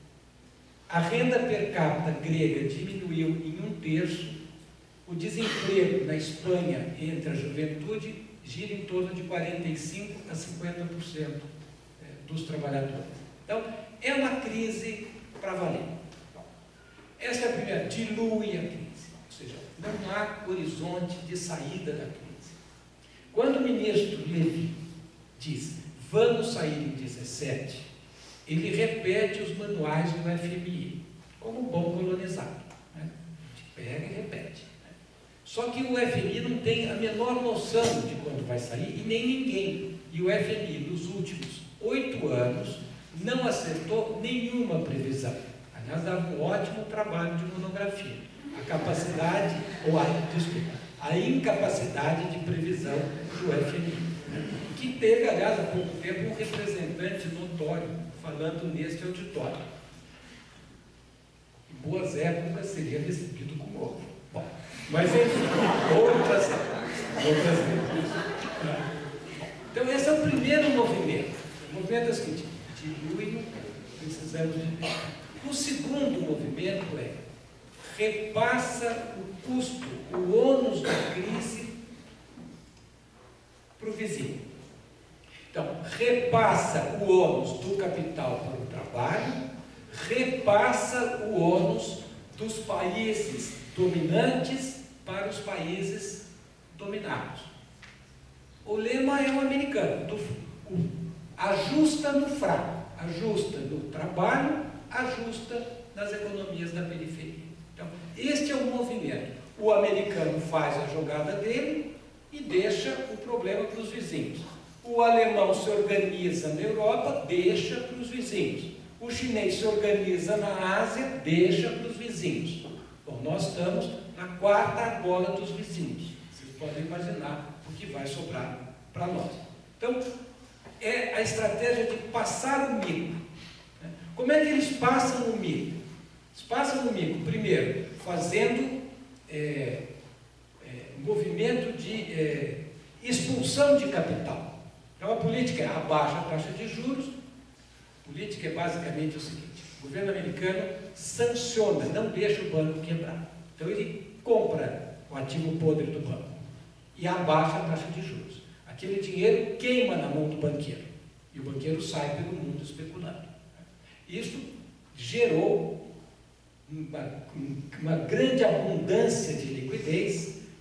a renda per capita grega diminuiu em 1/3, o desemprego na Espanha entre a juventude gira em torno de 45% a 50% dos trabalhadores. Então, é uma crise para valer. Essa é a primeira, dilui a crise. Ou seja, não há horizonte de saída da crise. Quando o ministro Levy diz, vamos sair em 17, ele repete os manuais do FMI, como bom colonizado. Né? A gente pega e repete. Né? Só que o FMI não tem a menor noção de quando vai sair, e nem ninguém. E o FMI, nos últimos 8 anos, não acertou nenhuma previsão. Aliás, dava um ótimo trabalho de monografia. A capacidade, a incapacidade de previsão do FMI, né? Que teve, aliás, há pouco tempo, um representante notório falando neste auditório. Em boas épocas seria recebido com ovo. Bom, mas enfim, outras vezes. Então, esse é o primeiro movimento. O movimento é o seguinte, dilui no tempo. Precisamos de tempo. O segundo movimento é repassa o custo, o ônus da crise para o vizinho. Então, repassa o ônus do capital para o trabalho, repassa o ônus dos países dominantes para os países dominados. O lema é o americano, ajusta no fraco, ajusta no trabalho, ajusta nas economias da periferia. Então, este é o movimento. O americano faz a jogada dele e deixa o problema para os vizinhos. O alemão se organiza na Europa, deixa para os vizinhos. O chinês se organiza na Ásia, deixa para os vizinhos. Bom, nós estamos na 4ª argola dos vizinhos. Vocês podem imaginar o que vai sobrar para nós. Então, é a estratégia de passar o mico. Como é que eles passam o mico? Eles passam o mico, primeiro, fazendo movimento de expulsão de capital. Então, a política é abaixa a taxa de juros. A política é basicamente o seguinte: o governo americano sanciona, não deixa o banco quebrar. Então, ele compra o ativo podre do banco e abaixa a taxa de juros. Aquele dinheiro queima na mão do banqueiro e o banqueiro sai pelo mundo especulando. Isso gerou uma grande abundância de liquidez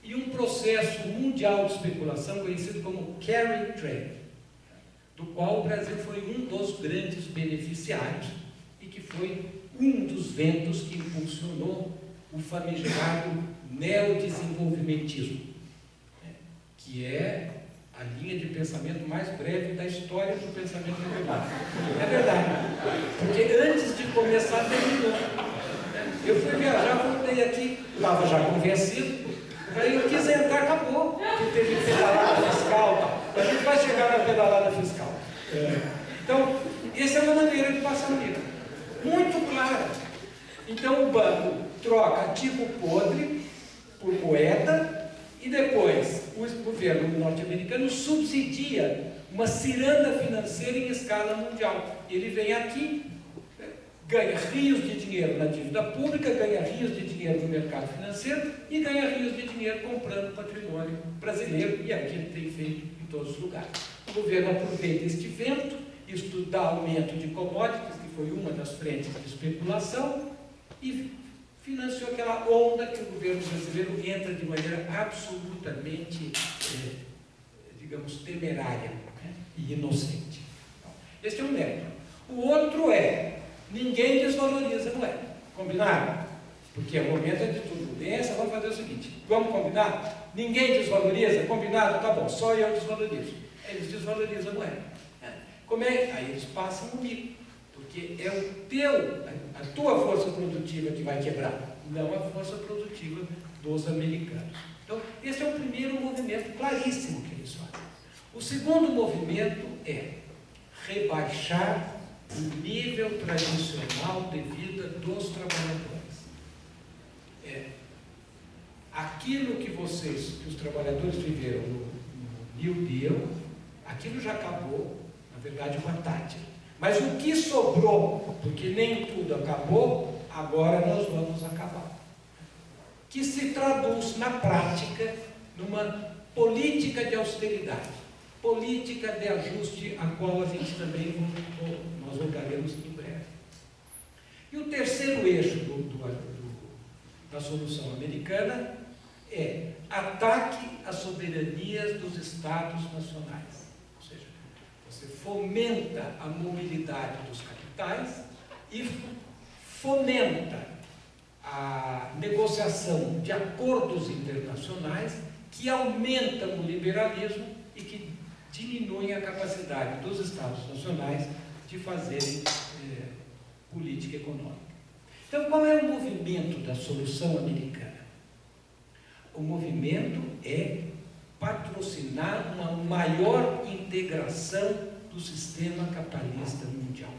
e um processo mundial de especulação conhecido como carry trade, do qual o Brasil foi um dos grandes beneficiários e que foi um dos ventos que impulsionou o famigerado neodesenvolvimentismo, que é a linha de pensamento mais breve da história do pensamento liberal. É verdade, porque antes de começar terminou. Eu fui viajar, voltei aqui, estava já convencido, aí eu quis entrar, acabou, porque teve pedalada fiscal, a gente vai chegar na pedalada fiscal. Então, essa é uma maneira de passar a vida, muito clara. Então o banco troca ativo podre por moeda e depois o governo norte-americano subsidia uma ciranda financeira em escala mundial. Ele vem aqui, ganha rios de dinheiro na dívida pública, ganha rios de dinheiro no mercado financeiro e ganha rios de dinheiro comprando patrimônio brasileiro, e é o que ele tem feito em todos os lugares. O governo aproveita este vento, isto dá aumento de commodities, que foi uma das frentes de especulação, e financiou aquela onda que o governo brasileiro entra de maneira absolutamente, digamos, temerária, né, e inocente. Então, este é um método. O outro é, ninguém desvaloriza a moeda. Combinado? Porque o momento é de turbulência, vamos fazer o seguinte, vamos combinar? Ninguém desvaloriza? Combinado? Tá bom, só eu desvalorizo. Eles desvalorizam a moeda. Como é? Aí eles passam o mico. Porque é a tua força produtiva que vai quebrar, não a força produtiva dos americanos. Então, esse é o primeiro movimento claríssimo que eles fazem. O segundo movimento é rebaixar o nível tradicional de vida dos trabalhadores. Aquilo que os trabalhadores viveram no New Deal, aquilo já acabou, na verdade, uma tática. Mas o que sobrou, porque nem tudo acabou, agora nós vamos acabar. Que se traduz na prática numa política de austeridade, política de ajuste, a qual a gente também nós voltaremos em breve. E o terceiro eixo da solução americana é ataque às soberanias dos Estados nacionais. Você fomenta a mobilidade dos capitais e fomenta a negociação de acordos internacionais que aumentam o liberalismo e que diminuem a capacidade dos Estados nacionais de fazerem política econômica. Então, qual é o movimento da solução americana? O movimento é patrocinar uma maior integração do sistema capitalista mundial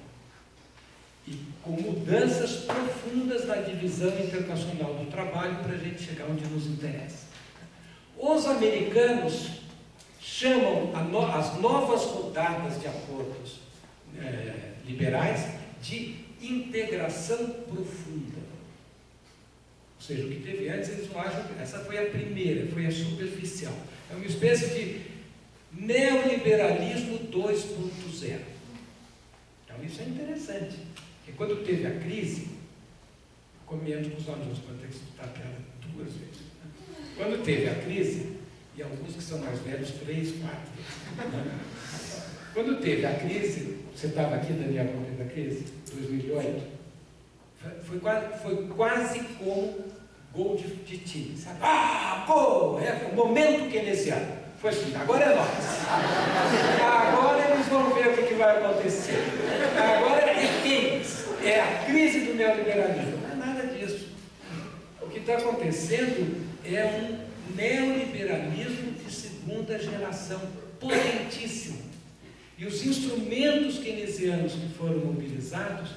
e com mudanças profundas na divisão internacional do trabalho para a gente chegar onde nos interessa. Os americanos chamam as novas rodadas de acordos liberais de integração profunda. Ou seja, o que teve antes, eles não acham que essa foi a primeira, foi a superficial. É uma espécie de neoliberalismo 2.0. Então isso é interessante, porque quando teve a crise, comento com os alunos, vou ter que escutar a piada 2 vezes. Quando teve a crise, e alguns que são mais velhos, 3, 4 vezes. Quando teve a crise, você estava aqui, Daniel, quando teve a crise, 2008, foi quase como gol de time, sabe? Gol! É o momento keynesiano. Foi assim, agora é nós. Agora eles vão ver o que vai acontecer. Agora é Keynes. É a crise do neoliberalismo. Não é nada disso. O que está acontecendo é um neoliberalismo de segunda geração, potentíssimo. E os instrumentos keynesianos que foram mobilizados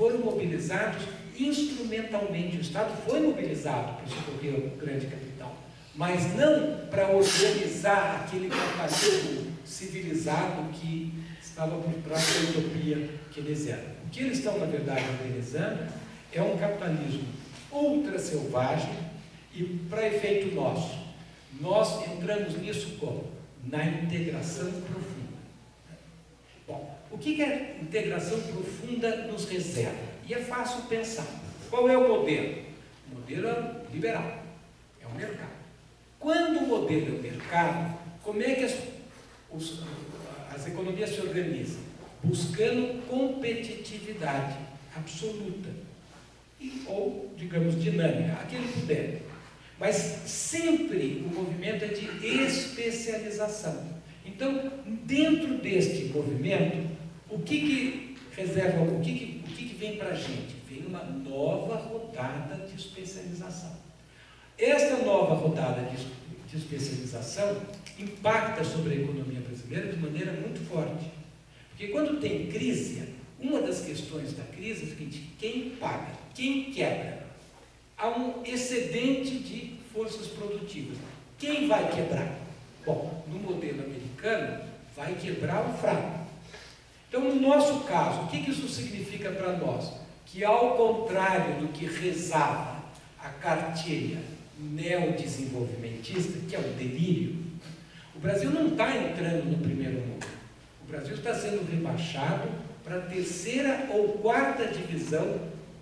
instrumentalmente. O Estado foi mobilizado para socorrer o grande capital, mas não para organizar aquele capitalismo civilizado que estava por trás da utopia keynesiana. O que eles estão, na verdade, organizando é um capitalismo ultra selvagem e, para efeito nosso, nós entramos nisso como? Na integração profunda. Bom, o que a integração profunda nos reserva? E é fácil pensar. Qual é o modelo? O modelo é liberal, é o mercado. Quando o modelo é o mercado, como é que as economias se organizam? Buscando competitividade absoluta, ou, digamos, dinâmica, aquele que puder. Mas sempre o movimento é de especialização. Então, dentro deste movimento, o que reserva, o que vem para a gente? Vem uma nova rodada de especialização. Esta nova rodada de especialização impacta sobre a economia brasileira de maneira muito forte. Porque quando tem crise, uma das questões da crise é o seguinte: quem paga? Quem quebra? Há um excedente de forças produtivas. Quem vai quebrar? Bom, no modelo americano, vai quebrar o fraco. Então, no nosso caso, o que isso significa para nós? Que, ao contrário do que rezava a cartilha neodesenvolvimentista, que é o delírio, o Brasil não está entrando no primeiro mundo. O Brasil está sendo rebaixado para a terceira ou quarta divisão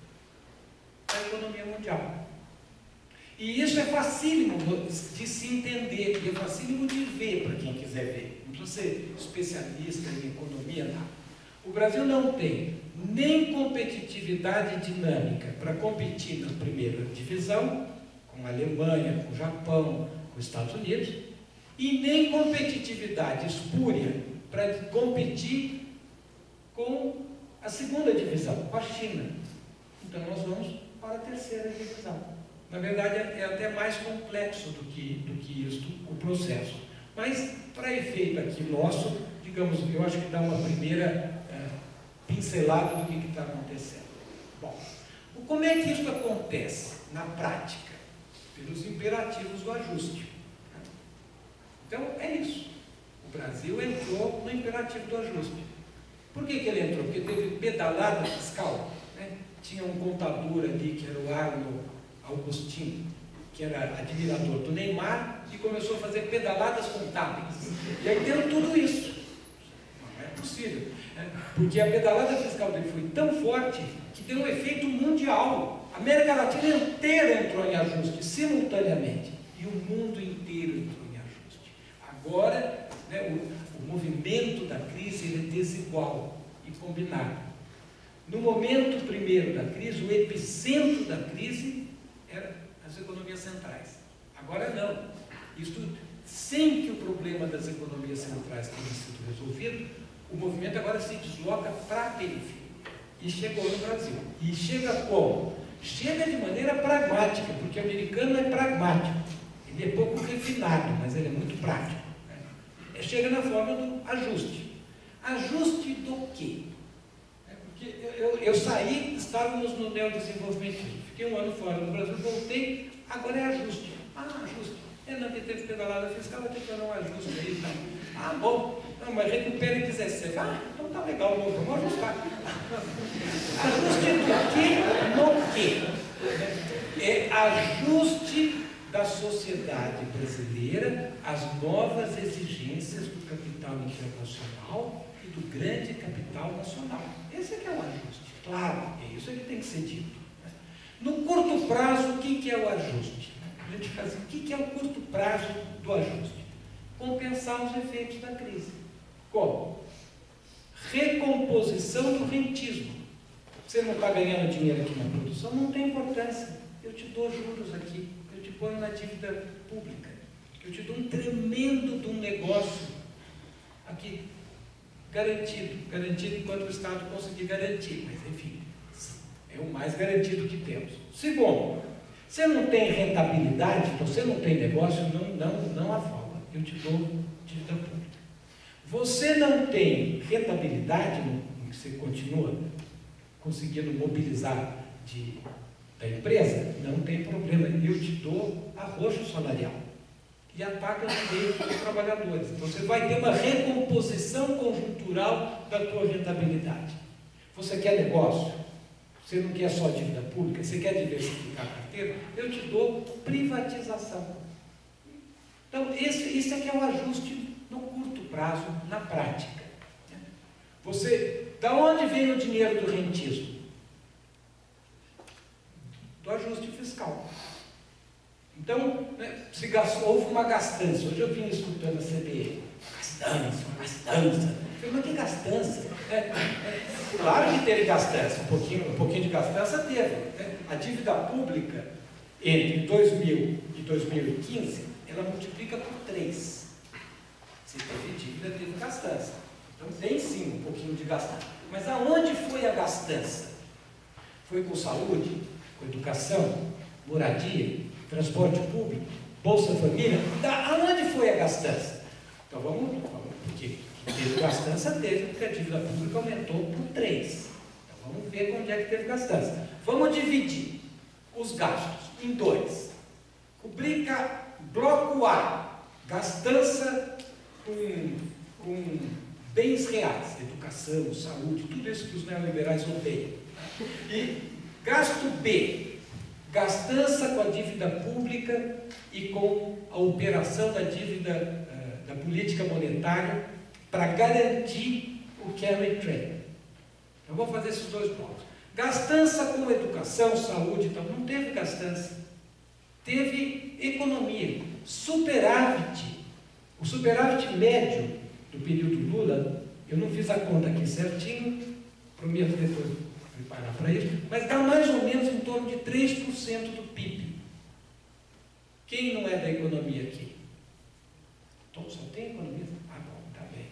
da economia mundial. E isso é facílimo de se entender, e é facílimo de ver para quem quiser ver. Não precisa ser especialista em economia, nada. O Brasil não tem nem competitividade dinâmica para competir na primeira divisão, com a Alemanha, com o Japão, com os Estados Unidos, e nem competitividade espúria para competir com a segunda divisão, com a China. Então nós vamos para a terceira divisão. Na verdade, é até mais complexo do que isto, o processo. Mas, para efeito aqui nosso, digamos, eu acho que dá uma primeira pincelada do que está acontecendo. Bom, como é que isso acontece na prática? Pelos imperativos do ajuste. Então, é isso. O Brasil entrou no imperativo do ajuste. Por que ele entrou? Porque teve pedalada fiscal. Né? Tinha um contador ali, que era o Arno Augustin, que era admirador do Neymar, e começou a fazer pedaladas contábeis. E aí deu tudo isso. Não é possível. Né? Porque a pedalada fiscal dele foi tão forte que deu um efeito mundial. A América Latina inteira entrou em ajuste, simultaneamente. E o mundo inteiro entrou em ajuste. Agora, né, o movimento da crise ele é desigual e combinado. No momento primeiro da crise, o epicentro da crise eram as economias centrais. Agora não. Isto, sem que o problema das economias centrais tenha sido resolvido, o movimento agora se desloca para a periferia. E chegou no Brasil. E chega como? Chega de maneira pragmática, porque o americano é pragmático. Ele é pouco refinado, mas ele é muito prático. Né? Chega na forma do ajuste. Ajuste do quê? Porque eu saí, estávamos no neodesenvolvimentismo. Fiquei um ano fora do Brasil, voltei, agora é ajuste. Ajuste. Não, que teve pedalada fiscal, vai ter que fazer um ajuste aí. Tá? Bom. Não, mas recupera em 17. Então tá legal, vamos ajustar. Ajuste do quê? No quê? É ajuste da sociedade brasileira às novas exigências do capital internacional e do grande capital nacional. Esse é que é o ajuste. Claro, é isso que tem que ser dito. No curto prazo, o que é o ajuste? A gente fala assim, o que é o curto prazo do ajuste? Compensar os efeitos da crise. Como? Recomposição do rentismo. Você não está ganhando dinheiro aqui na produção, não tem importância. Eu te dou juros aqui, eu te ponho na dívida pública, eu te dou um tremendo de um negócio aqui, garantido enquanto o Estado conseguir garantir, mas enfim, é o mais garantido que temos. Segundo, você não tem rentabilidade, então você não tem negócio, não afoga, eu te dou dívida pública. Você não tem rentabilidade, você continua conseguindo mobilizar da empresa, não tem problema, eu te dou arroxo salarial e ataca os direitos dos trabalhadores. Então você vai ter uma recomposição conjuntural da tua rentabilidade. Você quer negócio? Você não quer só dívida pública? Você quer diversificar a carteira? Eu te dou privatização. Então isso é que é o ajuste no curto prazo, na prática. Da onde vem o dinheiro do rentismo? Do ajuste fiscal. Então, né, houve uma gastança. Hoje eu vim escutando a CBN. Gastança. Eu falei, mas que gastança? Claro que teve gastança, um pouquinho de gastança teve. Né? A dívida pública entre 2000 e 2015, ela multiplica por 3. Se teve dívida, teve gastança. Então tem sim um pouquinho de gastança. Mas aonde foi a gastança? Foi com saúde, com educação, moradia, transporte público, Bolsa Família? Aonde foi a gastança? Então vamos porque teve gastança, teve, porque a dívida pública aumentou por 3. Então vamos ver onde é que teve gastança. Vamos dividir os gastos em 2. Rubrica bloco A, gastança com bens reais, educação, saúde, tudo isso que os neoliberais odeiam. E gasto B, gastança com a dívida pública e com a operação da dívida da política monetária para garantir o carry trade. Eu vou fazer esses 2 blocos. Gastança com educação, saúde, então não teve gastança. Teve economia, superávit. O superávit médio do período Lula, eu não fiz a conta aqui certinho, prometo depois preparar para isso, mas está mais ou menos em torno de 3% do PIB. Quem não é da economia aqui? Então, só tem economia? Ah, bom, está bem.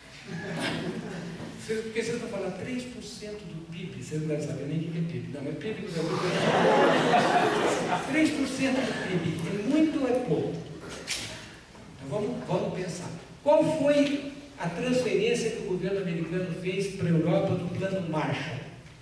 Porque vocês estão falando 3% do PIB, vocês não devem saber nem o que é PIB. Não, mas PIB do Brasil é 3% do PIB. É muito ou é pouco? Então vamos pensar. Qual foi a transferência que o governo americano fez para a Europa do plano Marshall?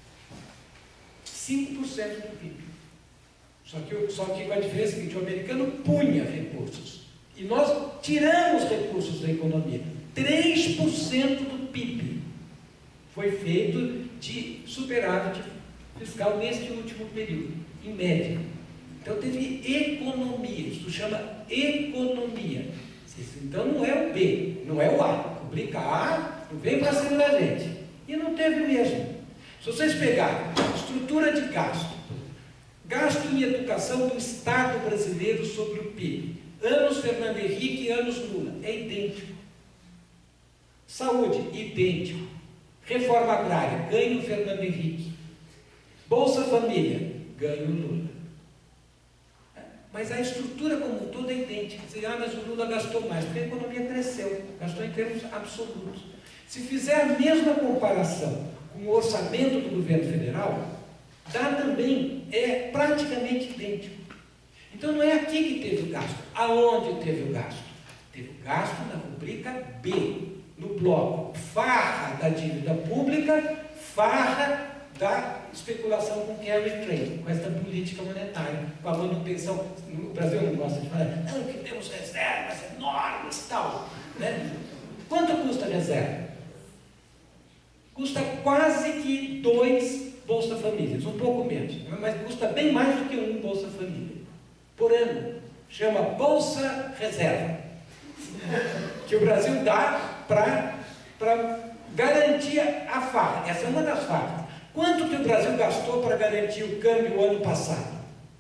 5% do PIB. Só que com a diferença que o americano punha recursos. E nós tiramos recursos da economia. 3% do PIB foi feito de superávit fiscal neste último período, em média. Então teve economia, isso chama economia. Então não é o B, não é o A. Rubrica A, não vem para cima da gente. E não teve mesmo. Se vocês pegarem estrutura de gasto, gasto em educação do Estado brasileiro sobre o PIB, anos Fernando Henrique e anos Lula, é idêntico. Saúde, idêntico. Reforma agrária, ganho Fernando Henrique. Bolsa Família, ganho Lula. Mas a estrutura como um todo é idêntica. Mas o Lula gastou mais, porque a economia cresceu, gastou em termos absolutos. Se fizer a mesma comparação com o orçamento do governo federal, dá também, é praticamente idêntico. Então não é aqui que teve o gasto. Aonde teve o gasto? Teve o gasto na rubrica B, no bloco farra da dívida pública, farra da especulação com carry trade, com essa política monetária, com a manutenção. O Brasil não gosta de falar, não, que temos reservas enormes e tal. Né? Quanto custa a reserva? Custa quase que 2 Bolsa Famílias, um pouco menos, mas custa bem mais do que 1 Bolsa Família, por ano. Chama Bolsa Reserva, que o Brasil dá para garantir a farra. Essa é uma das farras. Quanto que o Brasil gastou para garantir o câmbio o ano passado?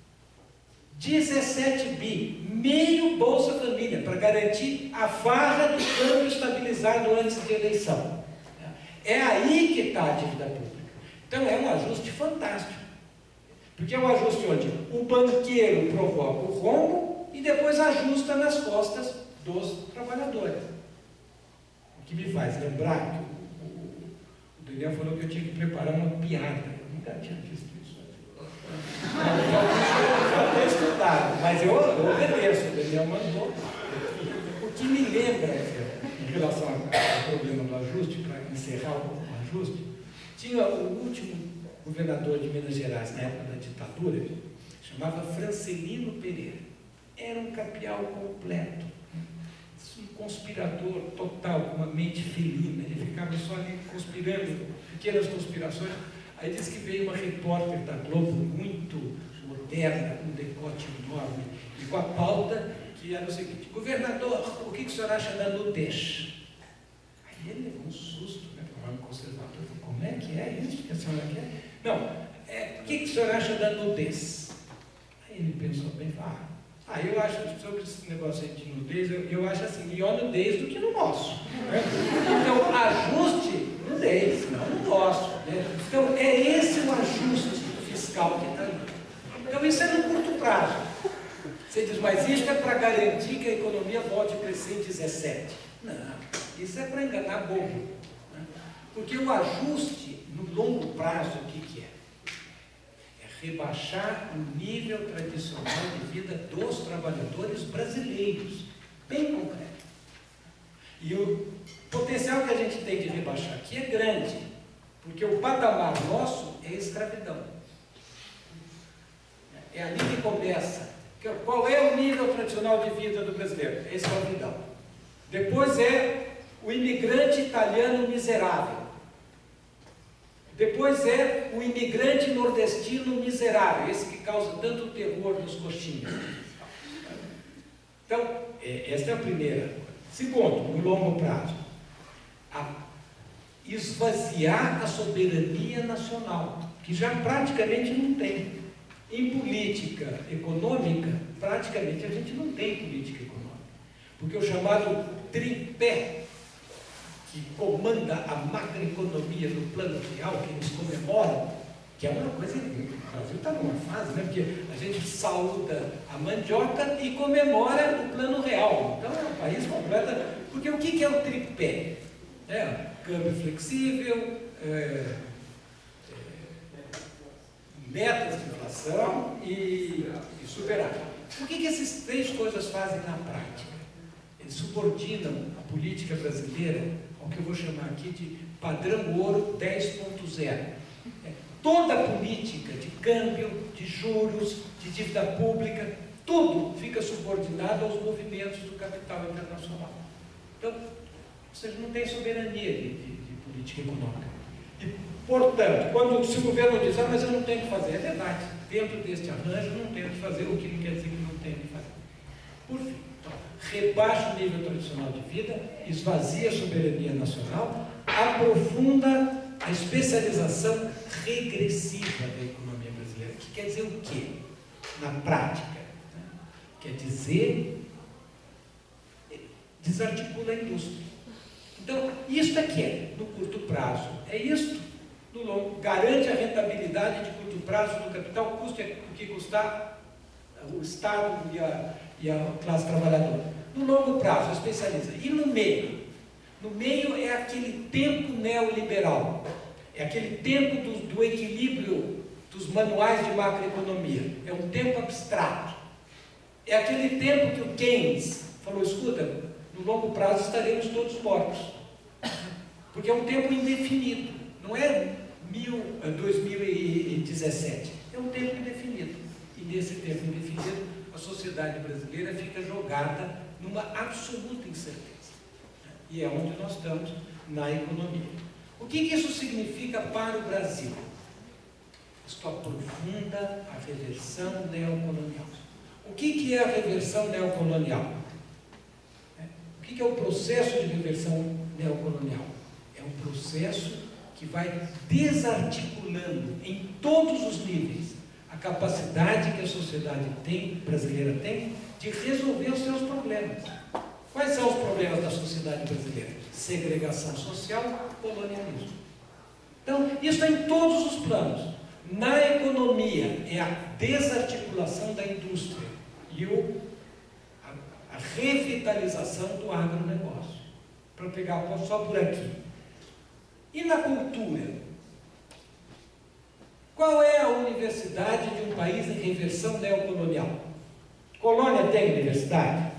17 bi, meio Bolsa Família, para garantir a farra do câmbio estabilizado antes da eleição. É aí que está a dívida pública. Então é um ajuste fantástico. Porque é um ajuste onde o banqueiro provoca o rombo e depois ajusta nas costas dos trabalhadores. O que me faz lembrar que o Daniel falou que eu tinha que preparar uma piada. Eu nunca tinha visto isso. Eu tenho estudado, mas eu obedeço. O Daniel mandou. O que me lembra, em relação ao problema do ajuste, para encerrar o ajuste, tinha o último governador de Minas Gerais, na época da ditadura, chamava Francelino Pereira. Era um capial completo, um conspirador total, com uma mente felina. Ele ficava só ali conspirando, pequenas conspirações. Aí disse que veio uma repórter da Globo, muito moderna, com um decote enorme, e com a pauta que era o seguinte: governador, o que o senhor acha da nudez? Aí ele levou um susto, né? O conservador falou: como é que é isso que a senhora quer? Não, o que o senhor acha da nudez? Aí ele pensou bem, Eu acho, sobre esse negócio aí de nudez, eu acho assim, melhor nudez do que no nosso. Né? Então, ajuste nudez, não no nosso. Né? Então, é esse o ajuste fiscal que está ali. Então, isso é no curto prazo. Você diz, mas isso é para garantir que a economia volte a crescer em 17. Não, isso é para enganar bobo. Né? Porque o ajuste no longo prazo, o que é? Rebaixar o nível tradicional de vida dos trabalhadores brasileiros, bem concreto. E o potencial que a gente tem de rebaixar aqui é grande, porque o patamar nosso é escravidão. É ali que começa. Qual é o nível tradicional de vida do brasileiro? É escravidão. Depois é o imigrante italiano miserável. Depois é o imigrante nordestino miserável, esse que causa tanto terror nos coxinhas. Então, esta é a primeira. Segundo, no longo prazo, esvaziar a soberania nacional, que já praticamente não tem. Em política econômica, praticamente a gente não tem política econômica. Porque o chamado tripé, que comanda a macroeconomia do plano real, que eles comemoram, que é uma coisa, o Brasil está numa fase, né? Porque a gente saúda a mandioca e comemora o plano real. Então é um país completo. Porque o que é o tripé? Câmbio flexível, metas de inflação e superávit. O que essas três coisas fazem na prática? Eles subordinam a política brasileira ao que eu vou chamar aqui de padrão ouro 10.0. Toda a política de câmbio, de juros, de dívida pública, tudo fica subordinado aos movimentos do capital internacional. Então, vocês não têm soberania de política econômica. E, portanto, quando se o governo diz, mas eu não tenho que fazer, é verdade. Dentro deste arranjo, não tenho que fazer, o que não quer dizer que não tenho que fazer. Por fim, rebaixa o nível tradicional de vida, esvazia a soberania nacional, aprofunda a especialização regressiva da economia brasileira. Que quer dizer o quê? Na prática, né? Quer dizer, desarticula a indústria. Então, isto é que é, no curto prazo, é isto. No longo, garante a rentabilidade de curto prazo do capital, custe o que custar o Estado e a classe trabalhadora. No longo prazo, especializa. E no meio? No meio é aquele tempo neoliberal. É aquele tempo do equilíbrio dos manuais de macroeconomia. É um tempo abstrato. É aquele tempo que o Keynes falou, escuta, no longo prazo estaremos todos mortos. Porque é um tempo indefinido. Não é 2017. É um tempo indefinido. E nesse tempo indefinido, a sociedade brasileira fica jogada numa absoluta incerteza. E é onde nós estamos na economia. O que isso significa para o Brasil? Isto aprofunda a reversão neocolonial. O que é a reversão neocolonial? O que é o processo de reversão neocolonial? É um processo que vai desarticulando em todos os níveis a capacidade que a sociedade brasileira tem de resolver os seus problemas. Quais são os problemas da sociedade brasileira? Segregação social, colonialismo. Então, isso é em todos os planos. Na economia, é a desarticulação da indústria e a revitalização do agronegócio. Para pegar só por aqui. E na cultura? Qual é a universidade de um país em reversão neocolonial? Colônia tem universidade?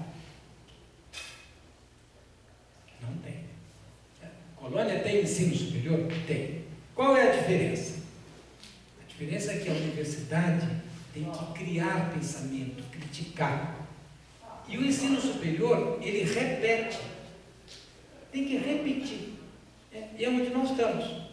Não tem. Colônia tem ensino superior? Tem. Qual é a diferença? A diferença é que a universidade tem que criar pensamento, criticar. E o ensino superior, ele repete. Tem que repetir. E é onde nós estamos.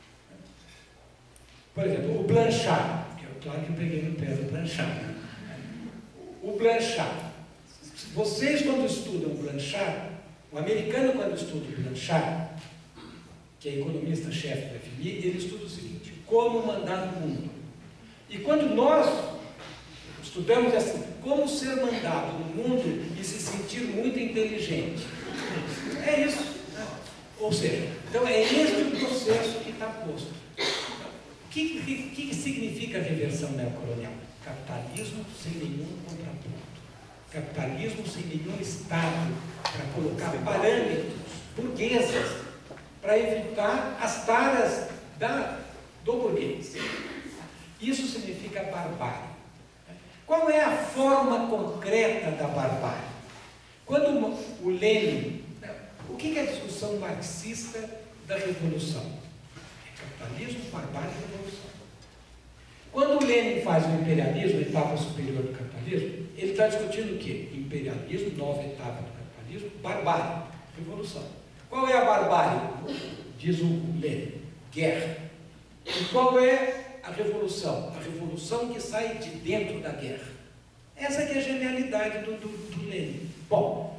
Por exemplo, o Blanchard, que eu claro que eu peguei no pé do Blanchard. O Blanchard. Vocês, quando estudam o Blanchard, o americano, quando estuda o Blanchard, que é economista-chefe do FMI, ele estuda o seguinte: como mandar no mundo. E quando nós estudamos assim, como ser mandado no mundo e se sentir muito inteligente. É isso. Né? Ou seja, então é este o processo que está posto. O que significa a reversão neocolonial? Capitalismo sem nenhum contraponto. Capitalismo sem nenhum Estado para colocar parâmetros burgueses para evitar as taras do burguês. Isso significa barbárie. Qual é a forma concreta da barbárie? Quando o Lenin... O que é a discussão marxista da revolução? É capitalismo, barbárie e revolução. Quando o Lenin faz o imperialismo, a etapa superior do capitalismo, ele está discutindo o quê? Imperialismo, nova etapa do capitalismo, barbárie, revolução. Qual é a barbárie? Diz o Lenin, guerra. E qual é a revolução? A revolução que sai de dentro da guerra. Essa que é a genialidade do Lenin. Bom,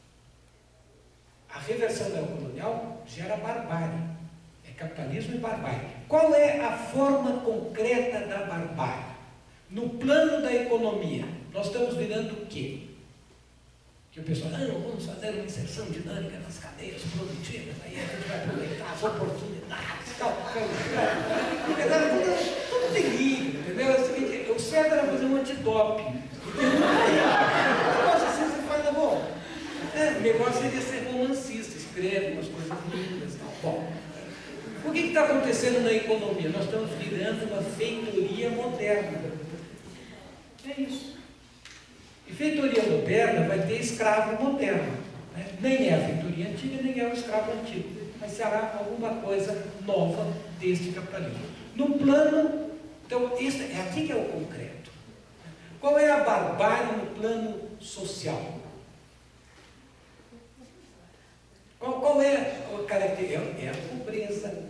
a reversão neocolonial gera barbárie. É capitalismo e barbárie. Qual é a forma concreta da barbárie? No plano da economia, nós estamos virando o quê? Que o pessoal, vamos fazer uma inserção dinâmica nas cadeias produtivas, aí a gente vai aproveitar as oportunidades, tal. Tudo delírio, entendeu? É o seguinte, o certo era fazer um antidoping. Negócio assim, você fala, bom, o negócio seria ser romancista, escreve umas coisas lindas, tal. Bom, o que está acontecendo na economia? Nós estamos virando uma feitoria moderna. É isso. E feitoria moderna vai ter escravo moderno. Né? Nem é a feitoria antiga, nem é o escravo antigo. Mas será alguma coisa nova deste capitalismo. No plano, então, é aqui que é o concreto. Qual é a barbárie no plano social? Qual é a característica? É a pobreza,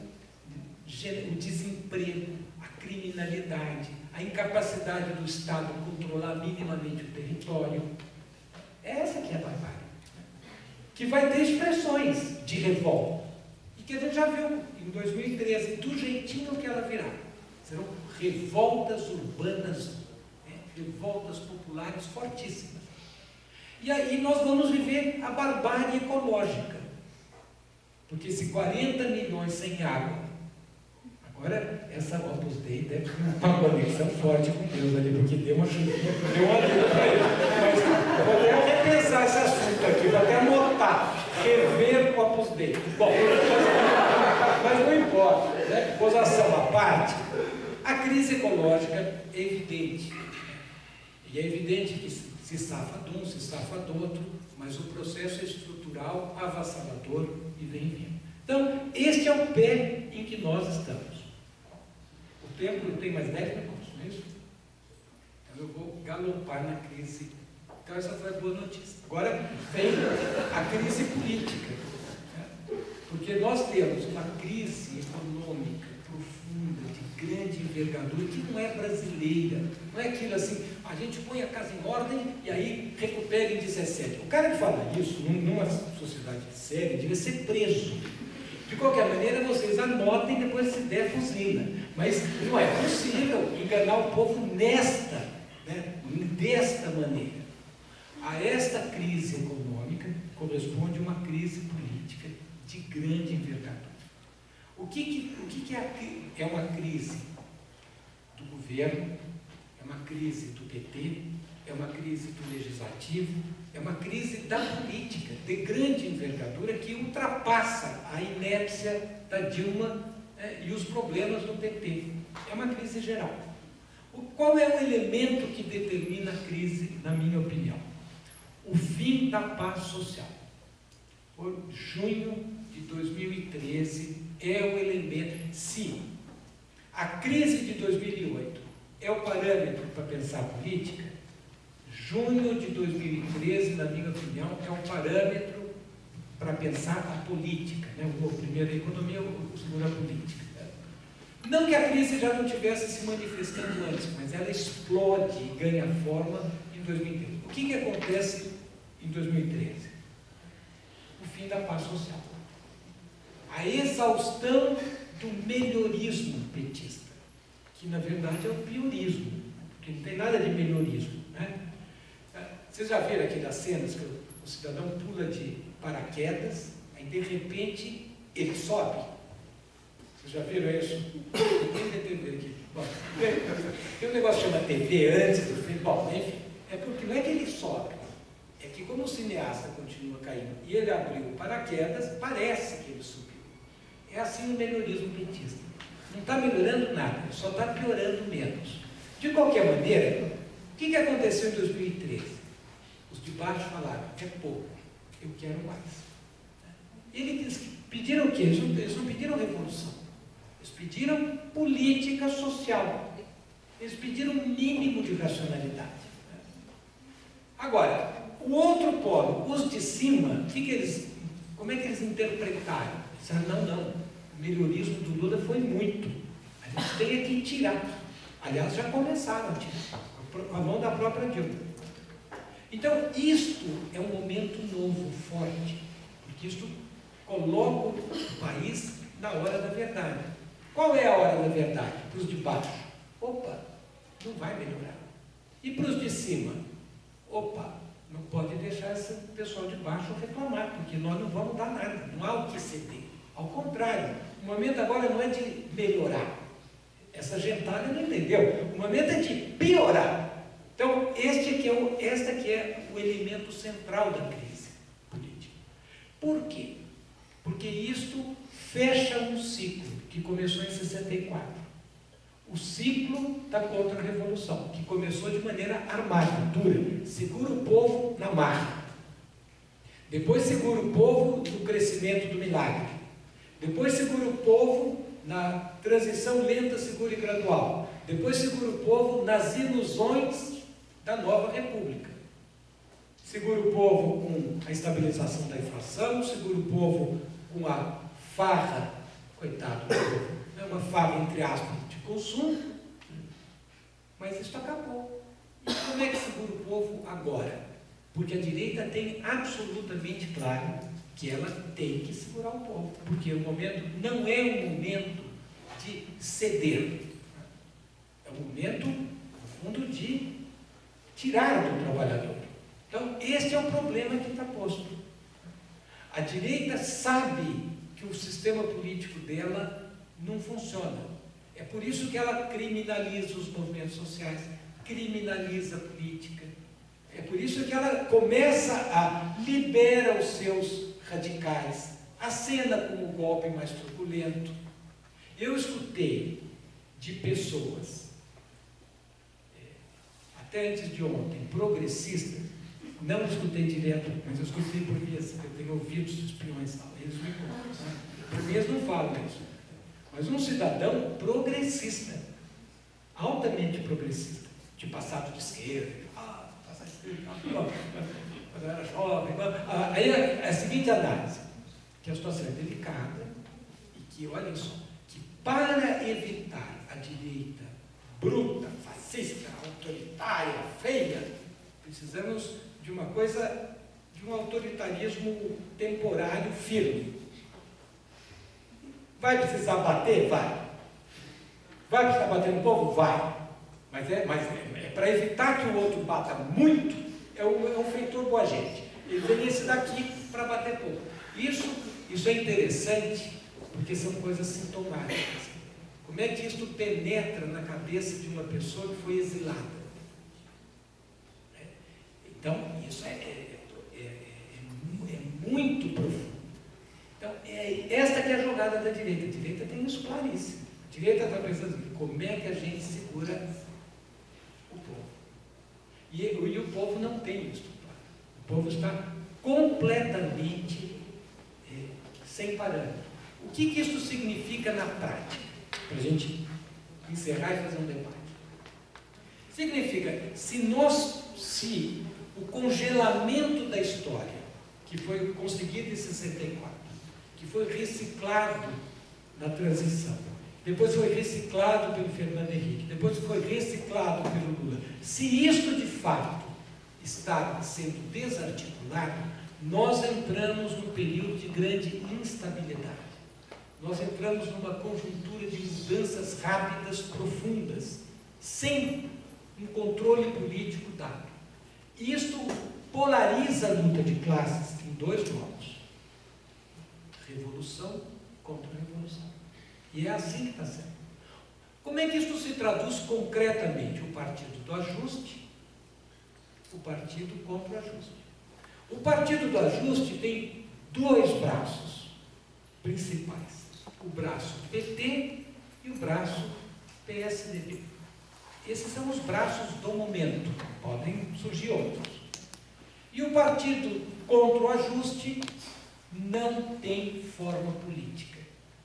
o desemprego, a criminalidade, a incapacidade do Estado controlar minimamente o território. Essa que é a barbárie. Que vai ter expressões de revolta. E que a gente já viu em 2013, do jeitinho que ela virá. Serão revoltas urbanas, revoltas populares fortíssimas. E aí nós vamos viver a barbárie ecológica. Porque se 40 milhões sem água, agora essa Opus Dei deve ter uma conexão forte com Deus ali, porque deu uma chuvinha, deu uma ajuda para ele. Mas eu vou até repensar esse assunto aqui, vou até anotar, rever o Opus Dei. Bom, mas não importa, né? Gozação à parte, a crise ecológica é evidente. E é evidente que se safa de um, se safa do outro, mas o processo é estrutural, avassalador e vem vindo. Então, este é o pé em que nós estamos. O tempo não tem mais 10 minutos, não é isso? Então eu vou galopar na crise. Então essa foi a boa notícia. Agora vem a crise política. Né? Porque nós temos uma crise econômica profunda, de grande envergadura, que não é brasileira. Não é aquilo assim, a gente põe a casa em ordem e aí recupera em 17. O cara que fala isso, numa sociedade séria, devia ser preso. De qualquer maneira, vocês anotem depois se der fuzila. Mas não é possível enganar o povo desta maneira. A esta crise econômica corresponde uma crise política de grande envergadura. O que é uma crise do governo, é uma crise do PT, é uma crise do legislativo, é uma crise da política de grande envergadura que ultrapassa a inépcia da Dilma e os problemas do PT. É uma crise geral. Qual é o elemento que determina a crise, na minha opinião? O fim da paz social. Por junho de 2013 é o elemento. Se a crise de 2008 é o parâmetro para pensar a política, junho de 2013, na minha opinião, é um parâmetro para pensar a política. Né? O primeiro a economia, o segundo a política. Não que a crise já não tivesse se manifestando antes, mas ela explode e ganha forma em 2013. O que acontece em 2013? O fim da paz social. A exaustão do melhorismo petista, que na verdade é o piorismo, porque não tem nada de melhorismo. Né? Vocês já viram aquelas cenas que o cidadão pula de paraquedas, aí de repente ele sobe? Vocês já viram isso? Ninguém vai entender aqui. Bom, tem um negócio que chama TV antes do filme. Bom, enfim, é porque não é que ele sobe, é que como o cineasta continua caindo e ele abriu o paraquedas, parece que ele subiu. É assim o melhorismo petista. Não está melhorando nada, só está piorando menos. De qualquer maneira, o que aconteceu em 2013? Os de baixo falaram, é pouco, eu quero mais. Eles pediram o quê? Eles não pediram revolução. Eles pediram política social. Eles pediram um mínimo de racionalidade. Agora, o outro polo, os de cima, como é que eles interpretaram? Disseram, não, o melhorismo do Lula foi muito. A gente tem que tirar. Aliás, já começaram a tirar, com a mão da própria Dilma. Então, isto é um momento novo, forte, porque isto coloca o país na hora da verdade. Qual é a hora da verdade? Para os de baixo. Opa, não vai melhorar. E para os de cima? Opa, não pode deixar esse pessoal de baixo reclamar, porque nós não vamos dar nada, não há o que ceder. Ao contrário, o momento agora não é de melhorar. Essa gentalha não entendeu. O momento é de piorar. Então, este aqui é o elemento central da crise política. Por quê? Porque isto fecha um ciclo que começou em 64. O ciclo da contra-revolução, que começou de maneira armada, dura. Segura o povo na marra. Depois segura o povo no crescimento do milagre. Depois segura o povo na transição lenta, segura e gradual. Depois segura o povo nas ilusões da nova república. Segura o povo com a estabilização da inflação, segura o povo com a farra, coitado do povo, é uma farra entre aspas de consumo, mas isso acabou. E como é que segura o povo agora? Porque a direita tem absolutamente claro que ela tem que segurar o povo, porque o momento não é um momento de ceder, é um momento, no fundo, de tirar do trabalhador. Então, este é o problema que está posto. A direita sabe que o sistema político dela não funciona. É por isso que ela criminaliza os movimentos sociais, criminaliza a política. É por isso que ela começa a liberar os seus radicais, acena como o golpe mais truculento. Eu escutei de pessoas, até antes de ontem, progressistas, não escutei direto, mas eu escutei por via, eu tenho ouvidos de espiões, eles me contam, por mim eles não falam isso, mas um cidadão progressista, altamente progressista, de passado de esquerda, quando eu era jovem, aí é a seguinte análise, que a situação é delicada e que, olhem só, que para evitar a direita bruta, fascista, autoritária, feia, precisamos de uma coisa, de um autoritarismo temporário firme. Vai precisar bater? Vai. Vai precisar bater no povo? Vai. Mas para evitar que o outro bata muito, é um feitor boa gente. Ele vem esse daqui para bater pouco. Isso é interessante, porque são coisas sintomáticas. Como é que isso penetra na cabeça de uma pessoa que foi exilada? Então, isso é muito profundo. Então, esta que é a jogada da direita. A direita tem isso claríssimo. A direita está pensando assim, como é que a gente segura o povo? E o povo não tem isso. O povo está completamente sem parâmetro. O que isso significa na prática? Para a gente encerrar e fazer um debate. Significa, se o congelamento da história, que foi conseguido em 64, que foi reciclado na transição, depois foi reciclado pelo Fernando Henrique, depois foi reciclado pelo Lula, se isso de fato está sendo desarticulado, nós entramos num período de grande instabilidade. Nós entramos numa conjuntura de mudanças rápidas, profundas, sem um controle político dado. E isto polariza a luta de classes em dois blocos: revolução contra revolução. E é assim que está sendo. Como é que isto se traduz concretamente? O partido do ajuste, o partido contra o ajuste. O partido do ajuste tem dois braços principais: o braço PT e o braço PSDB. Esses são os braços do momento, podem surgir outros. E o partido contra o ajuste não tem forma política.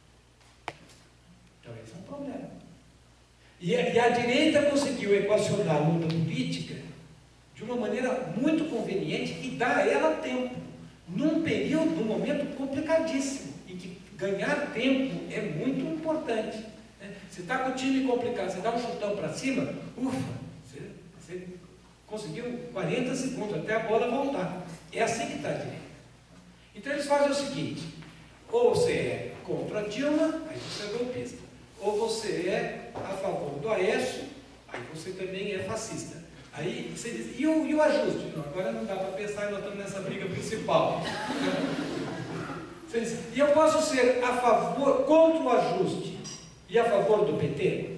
Então esse é um problema. E a direita conseguiu equacionar a luta política de uma maneira muito conveniente e dá a ela tempo, num período, num momento complicadíssimo, em que ganhar tempo é muito importante. Se está com o time complicado, você dá um chutão para cima, ufa, você conseguiu 40 segundos até a bola voltar. É assim que está a direita. Então eles fazem o seguinte: ou você é contra a Dilma, aí você é golpista; ou você é a favor do Aécio, aí você também é fascista. Aí você diz, e o ajuste? Não, agora não dá para pensar, nós estamos nessa briga principal. Você diz, e eu posso ser a favor, contra o ajuste e a favor do PT?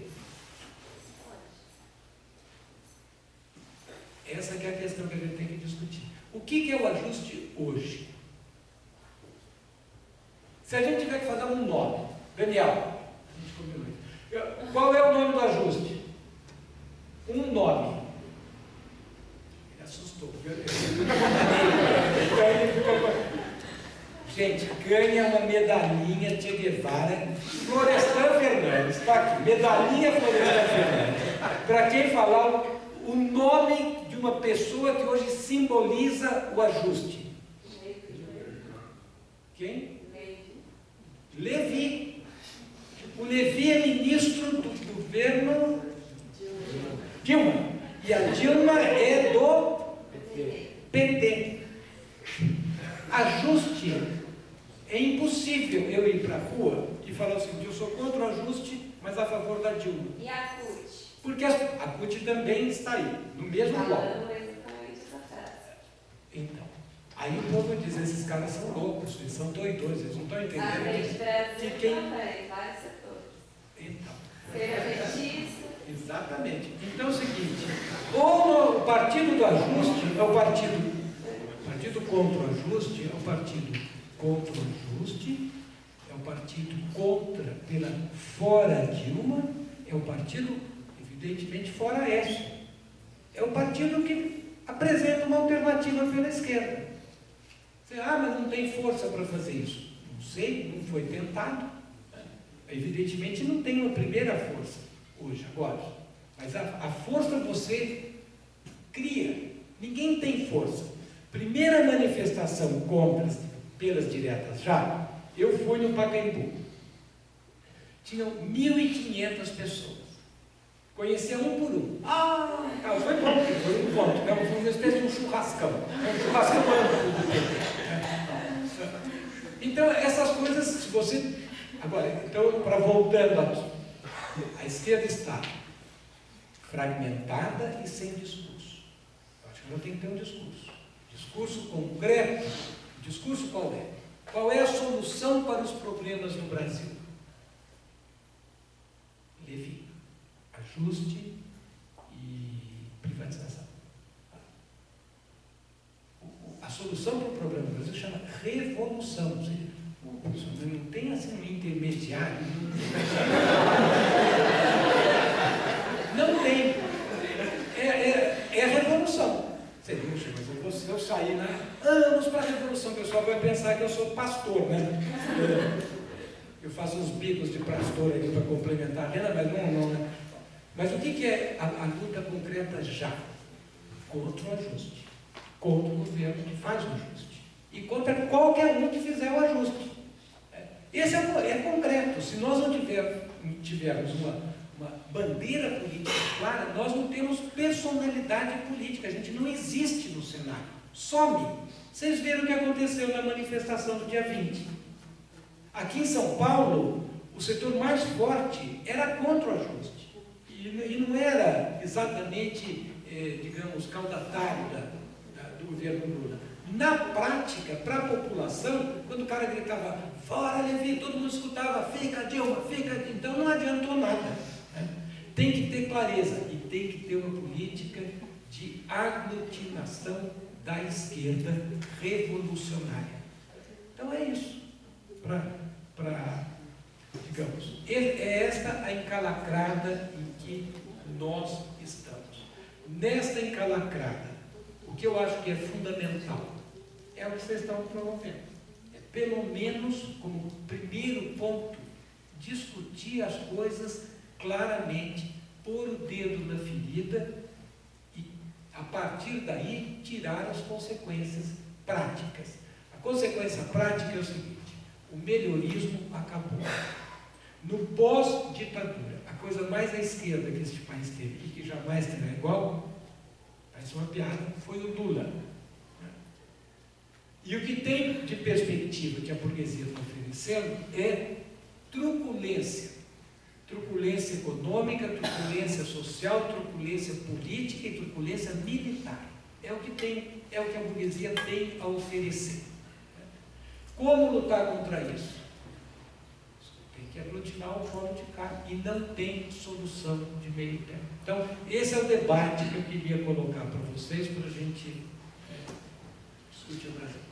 Essa que é a questão que a gente tem que discutir. O que é o ajuste hoje? Se a gente tiver que fazer um nome, Daniel, a gente combinou isso. Qual é o nome do ajuste? Um nome. Ele assustou. Gente, ganha uma medalhinha Che Guevara, Florestan Fernandes, está aqui, medalhinha Florestan Fernandes, para quem falar o nome de uma pessoa que hoje simboliza o ajuste. Quem? Levi. O Levi é ministro do governo Dilma. E a Dilma é do PT. Ajuste. É impossível eu ir para a rua e falar assim, eu sou contra o ajuste, mas a favor da Dilma. E a CUT? Porque a CUT também está aí, no mesmo bloco. Então, aí o povo diz, esses caras são loucos, eles são doidões, eles não estão entendendo que quem... também, vários setores. Então. Feitiço. Exatamente. Então é o seguinte, ou o partido do ajuste é o partido contra o ajuste, é o partido contra o ajuste, é o partido contra, pela fora Dilma, é o partido, evidentemente, fora Aécio. É o partido que apresenta uma alternativa pela esquerda. Você, mas não tem força para fazer isso. Não sei, não foi tentado. Evidentemente não tem uma primeira força hoje, agora. Mas a força você cria. Ninguém tem força. Primeira manifestação contra pelas diretas já, eu fui no Pacaembu. Tinham 1.500 pessoas. Conhecia um por um. Foi bom, foi um encontro. Foi uma espécie de um churrascão. Um churrascão amplo do PT. Então, essas coisas, se você... Agora, então, voltando aqui, a esquerda está fragmentada e sem discurso. Eu acho que ela tem que ter um discurso. Discurso concreto. Discurso qual é? Qual é a solução para os problemas no Brasil? Levi. Ajuste e privatização. A solução para o problema do Brasil chama revolução. Ou seja, não tem assim um intermediário. Não tem. É a revolução. Você diz, mas eu sair anos para a revolução, o pessoal vai pensar que eu sou pastor, né? Eu faço uns bicos de pastor aqui para complementar a renda, mas não, né? Mas o que é a luta concreta já? Contra o ajuste. Contra o governo que faz o ajuste. E contra qualquer um que fizer o ajuste. Esse é concreto. Se nós não tivermos uma bandeira política clara, nós não temos personalidade política. A gente não existe no cenário. Some. Vocês viram o que aconteceu na manifestação do dia 20. Aqui em São Paulo, o setor mais forte era contra o ajuste. E não era exatamente, digamos, caudatário do governo Lula. Na prática, para a população, quando o cara gritava, fora Levi, todo mundo escutava, fica Dilma, fica, então não adiantou nada. Né? Tem que ter clareza e tem que ter uma política de aglutinação da esquerda revolucionária. Então é isso, digamos, é esta a encalacrada em que nós estamos. Nesta encalacrada, o que eu acho que é fundamental é o que vocês estão promovendo. É, pelo menos, como primeiro ponto, discutir as coisas claramente, pôr o dedo na ferida e, a partir daí, tirar as consequências práticas. A consequência prática é o seguinte: o melhorismo acabou. No pós-ditadura, a coisa mais à esquerda que este país teve e que jamais terá igual, parece uma piada, foi o Lula. E o que tem de perspectiva que a burguesia está oferecendo é truculência. Truculência econômica, truculência social, truculência política e truculência militar. É o que a burguesia tem a oferecer. Como lutar contra isso? Tem que aglutinar o fórum de cá e não tem solução de meio termo. Então, esse é o debate que eu queria colocar para vocês, para a gente discutir o Brasil.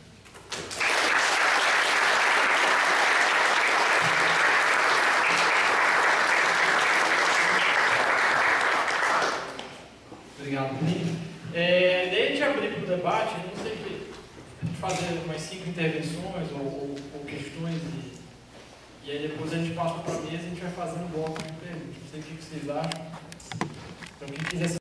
Obrigado, Bruno. Daí a gente abrir para o debate, não sei se a gente fazer umas 5 intervenções ou questões e aí depois a gente passa para a mesa e a gente vai fazendo um bloco de perguntas. Não sei o que vocês acham. Então, quem quiser